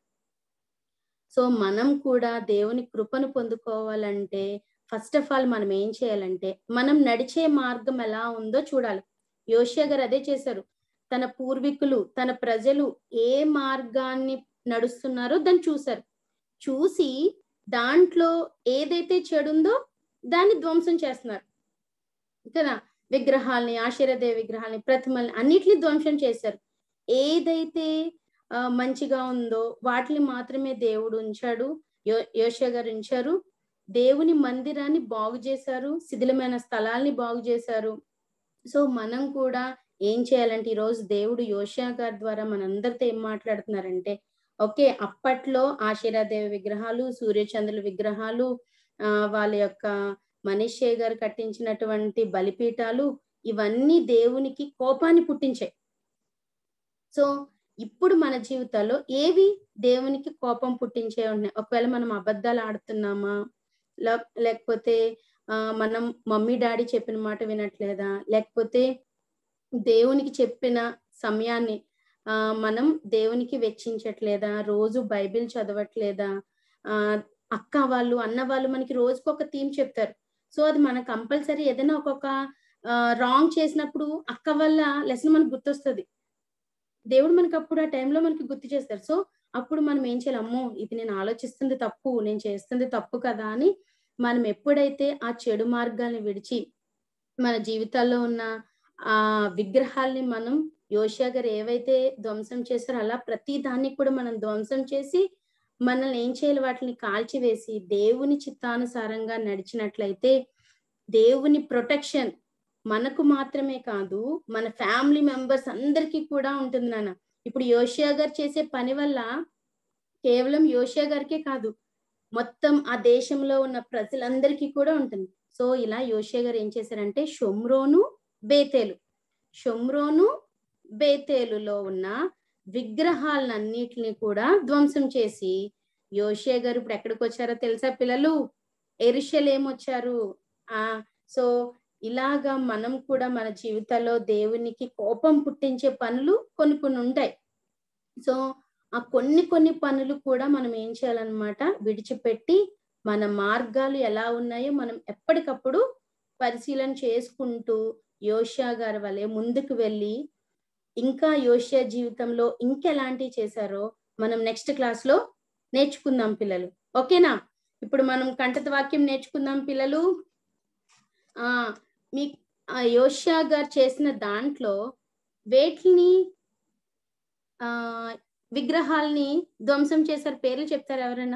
సో మనం కూడా దేవుని కృపను పొందుకోవాలంటే ఫస్ట్ ఆఫ్ ఆల్ మనం ఏం చేయాలంటే మనం నడిచే మార్గం ఎలా ఉందో చూడాలి. యోషియా గారు అదే చేశారు. తన పూర్వీకులు, తన ప్రజలు ఏ మార్గాన్ని నడుస్తున్నారో దాన్ని చూశారు. చూసి దాంట్లో ఏదైతే చెడుందో దాన్ని ధ్వంసం చేస్తున్నారు కదా. విగ్రహాల్ని, ఆశీర్వాదేవి విగ్రహాల్ని, ప్రతిమల్ని అన్నిటిని ధ్వంసం చేశారు. ఏదైతే మంచిగా ఉందో వాటిని మాత్రమే దేవుడు ఉంచాడు, యోషియా గారు ఉంచారు. దేవుని మందిరాన్ని బాగు చేశారు, శిథిలమైన స్థలాల్ని బాగు చేశారు. సో మనం కూడా ఏం చేయాలంటే ఈరోజు దేవుడు యోషియా గారి ద్వారా మనందరితో ఏం మాట్లాడుతున్నారంటే, ఓకే అప్పట్లో ఆశీర్వాదేవి విగ్రహాలు, సూర్యచంద్రుల విగ్రహాలు, వాళ్ళ యొక్క మనీషే గారు కట్టించినటువంటి బలిపీఠాలు, ఇవన్నీ దేవునికి కోపాన్ని పుట్టించాయి. సో ఇప్పుడు మన జీవితాల్లో ఏవి దేవునికి కోపం పుట్టించే ఉన్నాయి? ఒకవేళ మనం అబద్ధాలు ఆడుతున్నామా, లేకపోతే మనం మమ్మీ డాడీ చెప్పిన మాట వినట్లేదా, లేకపోతే దేవునికి చెప్పిన సమయాన్ని మనం దేవునికి వెచ్చించట్లేదా? రోజు బైబిల్ చదవట్లేదా? అక్క వాళ్ళు అన్న వాళ్ళు మనకి రోజుకి ఒక థీమ్ చెప్తారు. సో అది మన కంపల్సరీ ఏదైనా ఒక్కొక్క రాంగ్ చేసినప్పుడు అక్క వల్ల లెసన్ మనకు గుర్తొస్తుంది. దేవుడు మనకి అప్పుడు ఆ టైంలో మనకి గుర్తు చేస్తారు. సో అప్పుడు మనం ఏం చేయాలి? అమ్మో ఇది నేను ఆలోచిస్తుంది తప్పు, నేను చేస్తుంది తప్పు కదా అని మనం ఎప్పుడైతే ఆ చెడు మార్గాల్ని విడిచి మన జీవితాల్లో ఉన్న ఆ విగ్రహాల్ని మనం యోషియా గారు ఏవైతే ధ్వంసం చేశారో అలా ప్రతి దాన్ని కూడా మనం ధ్వంసం చేసి మనల్ని ఏం చేయాలి? వాటిని కాల్చివేసి దేవుని చిత్తానుసారంగా నడిచినట్లయితే దేవుని ప్రొటెక్షన్ మనకు మాత్రమే కాదు, మన ఫ్యామిలీ మెంబర్స్ అందరికీ కూడా ఉంటుంది నాన్న. ఇప్పుడు యోషియా గారు చేసే పని వల్ల కేవలం యోషియా గారికే కాదు, మొత్తం ఆ దేశంలో ఉన్న ప్రజలందరికీ కూడా ఉంటుంది. సో ఇలా యోషియా గారు ఏం చేశారంటే షోమ్రోను బేతేలులో ఉన్న విగ్రహాలన్నిటిని కూడా ధ్వంసం చేసి యోషియా గారు ఇప్పుడు ఎక్కడికి వచ్చారో తెలుసా పిల్లలు? యెరూషలేము వచ్చారు. సో ఇలాగా మనం కూడా మన జీవితాల్లో దేవునికి కోపం పుట్టించే పనులు కొన్ని ఉంటాయి. సో ఆ కొన్ని పనులు కూడా మనం ఏం చేయాలన్నమాట? విడిచిపెట్టి మన మార్గాలు ఎలా ఉన్నాయో మనం ఎప్పటికప్పుడు పరిశీలన చేసుకుంటూ యోషియా గారి వలె ముందుకు వెళ్ళి ఇంకా యోషియా జీవితంలో ఇంకెలాంటివి చేశారో మనం నెక్స్ట్ క్లాస్ లో నేర్చుకుందాం పిల్లలు. ఓకేనా? ఇప్పుడు మనం కంఠత వాక్యం నేర్చుకుందాం పిల్లలు. మీ యోషియా గారు చేసిన దాంట్లో వేటిని విగ్రహాల్ని ధ్వంసం చేశారు? పేర్లు చెప్తారు ఎవరైనా?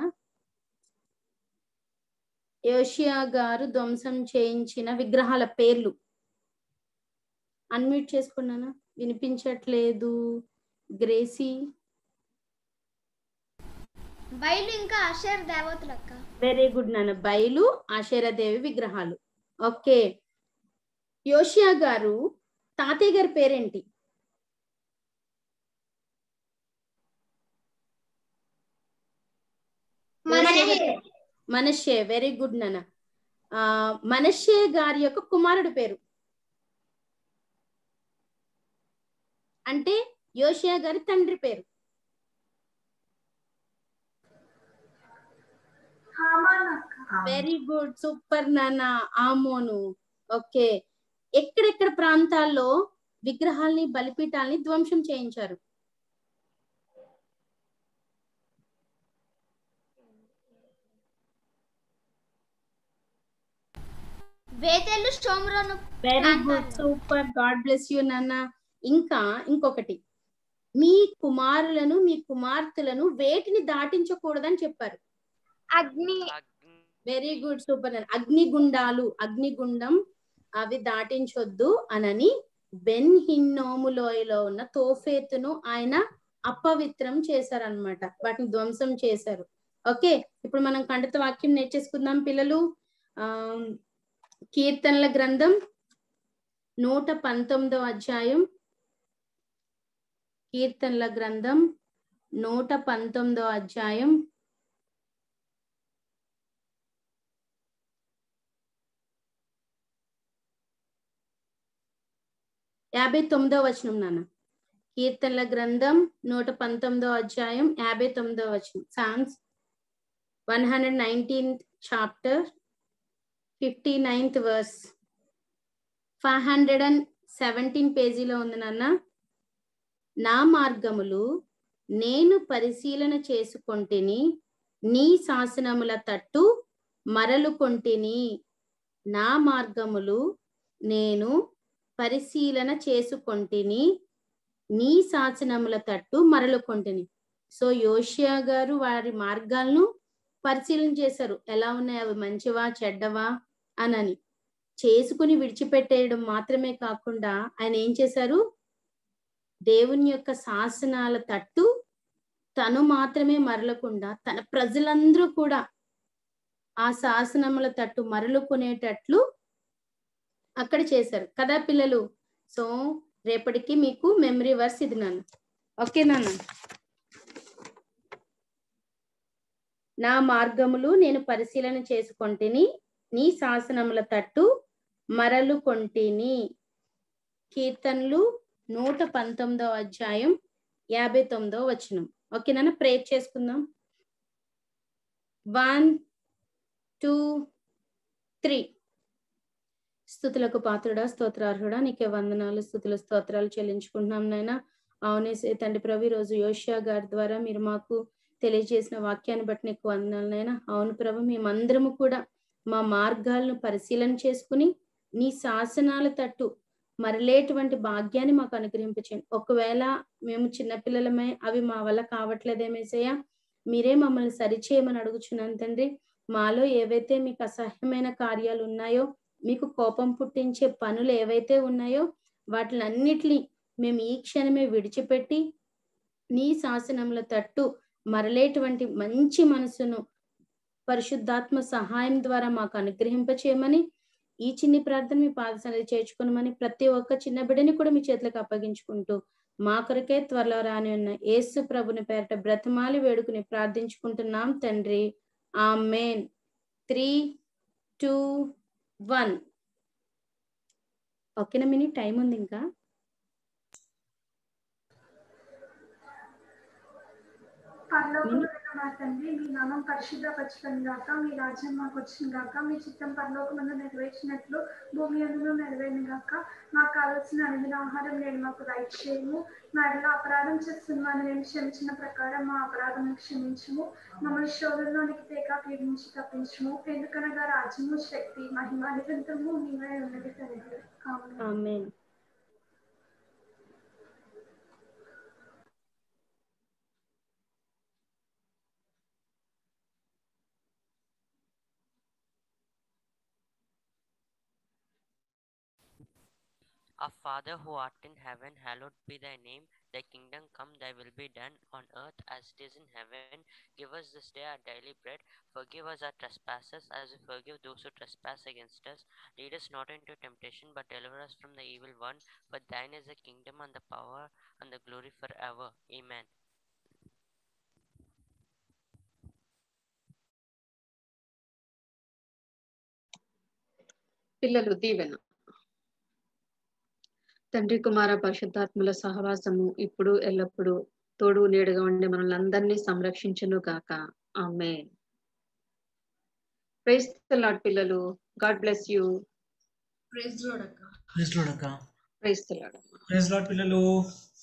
యోషియా గారు ధ్వంసం చేయించిన విగ్రహాల పేర్లు అన్మ్యూట్ చేసుకున్నానా? వినిపించట్లేదు గ్రేసీ.
బయలు ఇంకా ఆషేర్ దేవతలు అక్క.
వెరీ గుడ్ నాన్న. బయలు ఆషేరా దేవి విగ్రహాలు. ఓకే. యోషియా గారు తాతయ్య గారి పేరేంటి? మనష్షే. వెరీ గుడ్ నాన్న. మనష్షే గారి యొక్క కుమారుడు పేరు అంటే యోషియా గారి తండ్రి పేరు? వెరీ గుడ్, సూపర్ నాన్న. ఆమోను. ఓకే. ఎక్కడెక్కడ ప్రాంతాల్లో విగ్రహాల్ని బలిపీఠాల్ని ధ్వంసం చేయించారు?
బేతేలు, షోమ్రోను.
Very good, super. God bless you నాన్న. ఇంకా ఇంకొకటి, మీ కుమారులను మీ కుమార్తెలను వేటిని దాటించకూడదని చెప్పారు?
అగ్ని.
Very good, super. అగ్నిగుండాలు, అగ్నిగుండం అవి దాటించొద్దు అనని బెన్ హిన్నోము లోయలో ఉన్న తోఫేతును ఆయన అపవిత్రం చేశారనమాట. వాటిని ధ్వంసం చేశారు. ఓకే. ఇప్పుడు మనం కంఠత వాక్యం నేర్చేసుకుందాం పిల్లలు. కీర్తనల గ్రంథం 119వ అధ్యాయం. కీర్తనల గ్రంథం 119వ అధ్యాయం 59వ వచనం నాన్న. కీర్తనల గ్రంథం 119వ అధ్యాయం 59వ వచనం. Psalms 119th chapter 59th verse. 517 పేజీలో ఉంది నాన్న. నా మార్గములు నేను పరిశీలన చేసుకొంటిని, నీ శాసనముల తట్టు మరలుకొంటిని. నా మార్గములు నేను పరిశీలన చేసుకొంటిని, నీ శాసనముల తట్టు మరలుకొంటిని. సో యోషియా గారు వారి మార్గాలను పరిశీలన చేశారు. ఎలా ఉన్నాయి, అవి మంచివా చెడ్డవా అనని. చేసుకుని విడిచిపెట్టేయడం మాత్రమే కాకుండా ఆయన ఏం చేశారు? దేవుని యొక్క శాసనాల తట్టు తను మాత్రమే మరలకుండా తన ప్రజలందరూ కూడా ఆ శాసనముల తట్టు మరలుకునేటట్లు అక్కడ చేశారు కదా పిల్లలు. సో రేపటికి మీకు మెమరీ వర్స్ ఇది నాన్న. ఓకే నాన్న. నా మార్గములు నేను పరిశీలన చేసుకొంటిని, నీ శాసనముల తట్టు మరలుకొంటిని. కీర్తనలు 119వ అధ్యాయం 59వ వచనం. ఓకేనా? ప్రేర్ చేసుకుందాం. 1 2 3. స్తుతులకు పాత్రుడా, స్తోత్రార్హుడా, నీకే వందనాలు, స్తుతులు, స్తోత్రాలు చెల్లించుకుంటున్నాం నాయనా. అవునేసే తండ్రి ప్రభు, ఈరోజు యోషియా గారి ద్వారా మీరు మాకు తెలియజేసిన వాక్యాన్ని బట్టి నీకు వందనాలు నాయనా. అవును ప్రభు, మేమందరము కూడా మా మార్గాలను పరిశీలన చేసుకుని నీ శాసనాల తట్టు మరలేటువంటి భాగ్యాన్ని మాకు అనుగ్రహింపచేయండి. ఒకవేళ మేము చిన్నపిల్లలమే, అవి మా వల్ల కావట్లేదేమేసయ్యా, మీరే మమ్మల్ని సరిచేయమని అడుగుచున్నాను తండ్రి. మాలో ఏవైతే మీకు అసహ్యమైన కార్యాలు ఉన్నాయో, మీకు కోపం పుట్టించే పనులు ఏవైతే ఉన్నాయో, వాటిలన్నిటినీ మేము ఈ క్షణమే విడిచిపెట్టి నీ శాసనముల తట్టు మరలేటువంటి మంచి మనసును పరిశుద్ధాత్మ సహాయం ద్వారా మాకు అనుగ్రహింపచేయమని, ఈ చిన్ని ప్రార్థన మీ పాదసన్నిధిలో చేర్చుకోమని, ప్రతి ఒక్క చిన్న బిడ్డని కూడా మీ చేతులకు అప్పగించుకుంటూ మా కొరకే త్వరలో రాని ఉన్న యేసు ప్రభుని పేరట బ్రతిమాలి వేడుకుని ప్రార్థించుకుంటున్నాం తండ్రి. ఆమేన్. 3 2 1. ఓకేనా మినీ? టైం ఉంది ఇంకా.
పరలోకములో మా తండ్రి, మీ నామం పరిశుద్ధపరచబడిన గాక, మీ రాజ్యం మాకు వచ్చిన గాక, మీ చిత్తం పరలోకమందు నెరవేర్చినట్లు భూమి యందును నెరవేరును గాక. మాకు కావలసిన అనుదిన ఆహారం నేడు మాకు దయచేయము. మా ఎడల అపరాధం చేస్తున్న మేము క్షమించిన ప్రకారం మా అపరాధం క్షమించుము. మమ్మల్ని శోధనలోనికి తేక పీడించి తప్పించుము. ఎందుకనగా రాజ్యము, శక్తి, మహిమ నిరంతరము నీవే ఉన్నది తండ్రి.
ఆమేన్.
Our Father who art in heaven, hallowed be thy name. Thy kingdom come, thy will be done on earth as it is in heaven. Give us this day our daily bread. Forgive us our trespasses as we forgive those who trespass against us. Lead us not into temptation, but deliver us from the evil one. For thine is the kingdom and the power and the glory forever. Amen.
పిల్లలు దీవెన. తండ్రి, కుమార, పరిశుద్ధాత్మల సహవాసము ఇప్పుడు ఎల్లప్పుడూ తోడు నీడగా ఉండి మనల్ని అందరినీ సంరక్షించును గాక. ఆమేన్. ప్రైజ్ ది లార్డ్ పిల్లలు. God bless you.
Praise lord అక్క.
ప్రైజ్ లార్డ్ అక్క.
Praise the lord.
Praise lord పిల్లలు.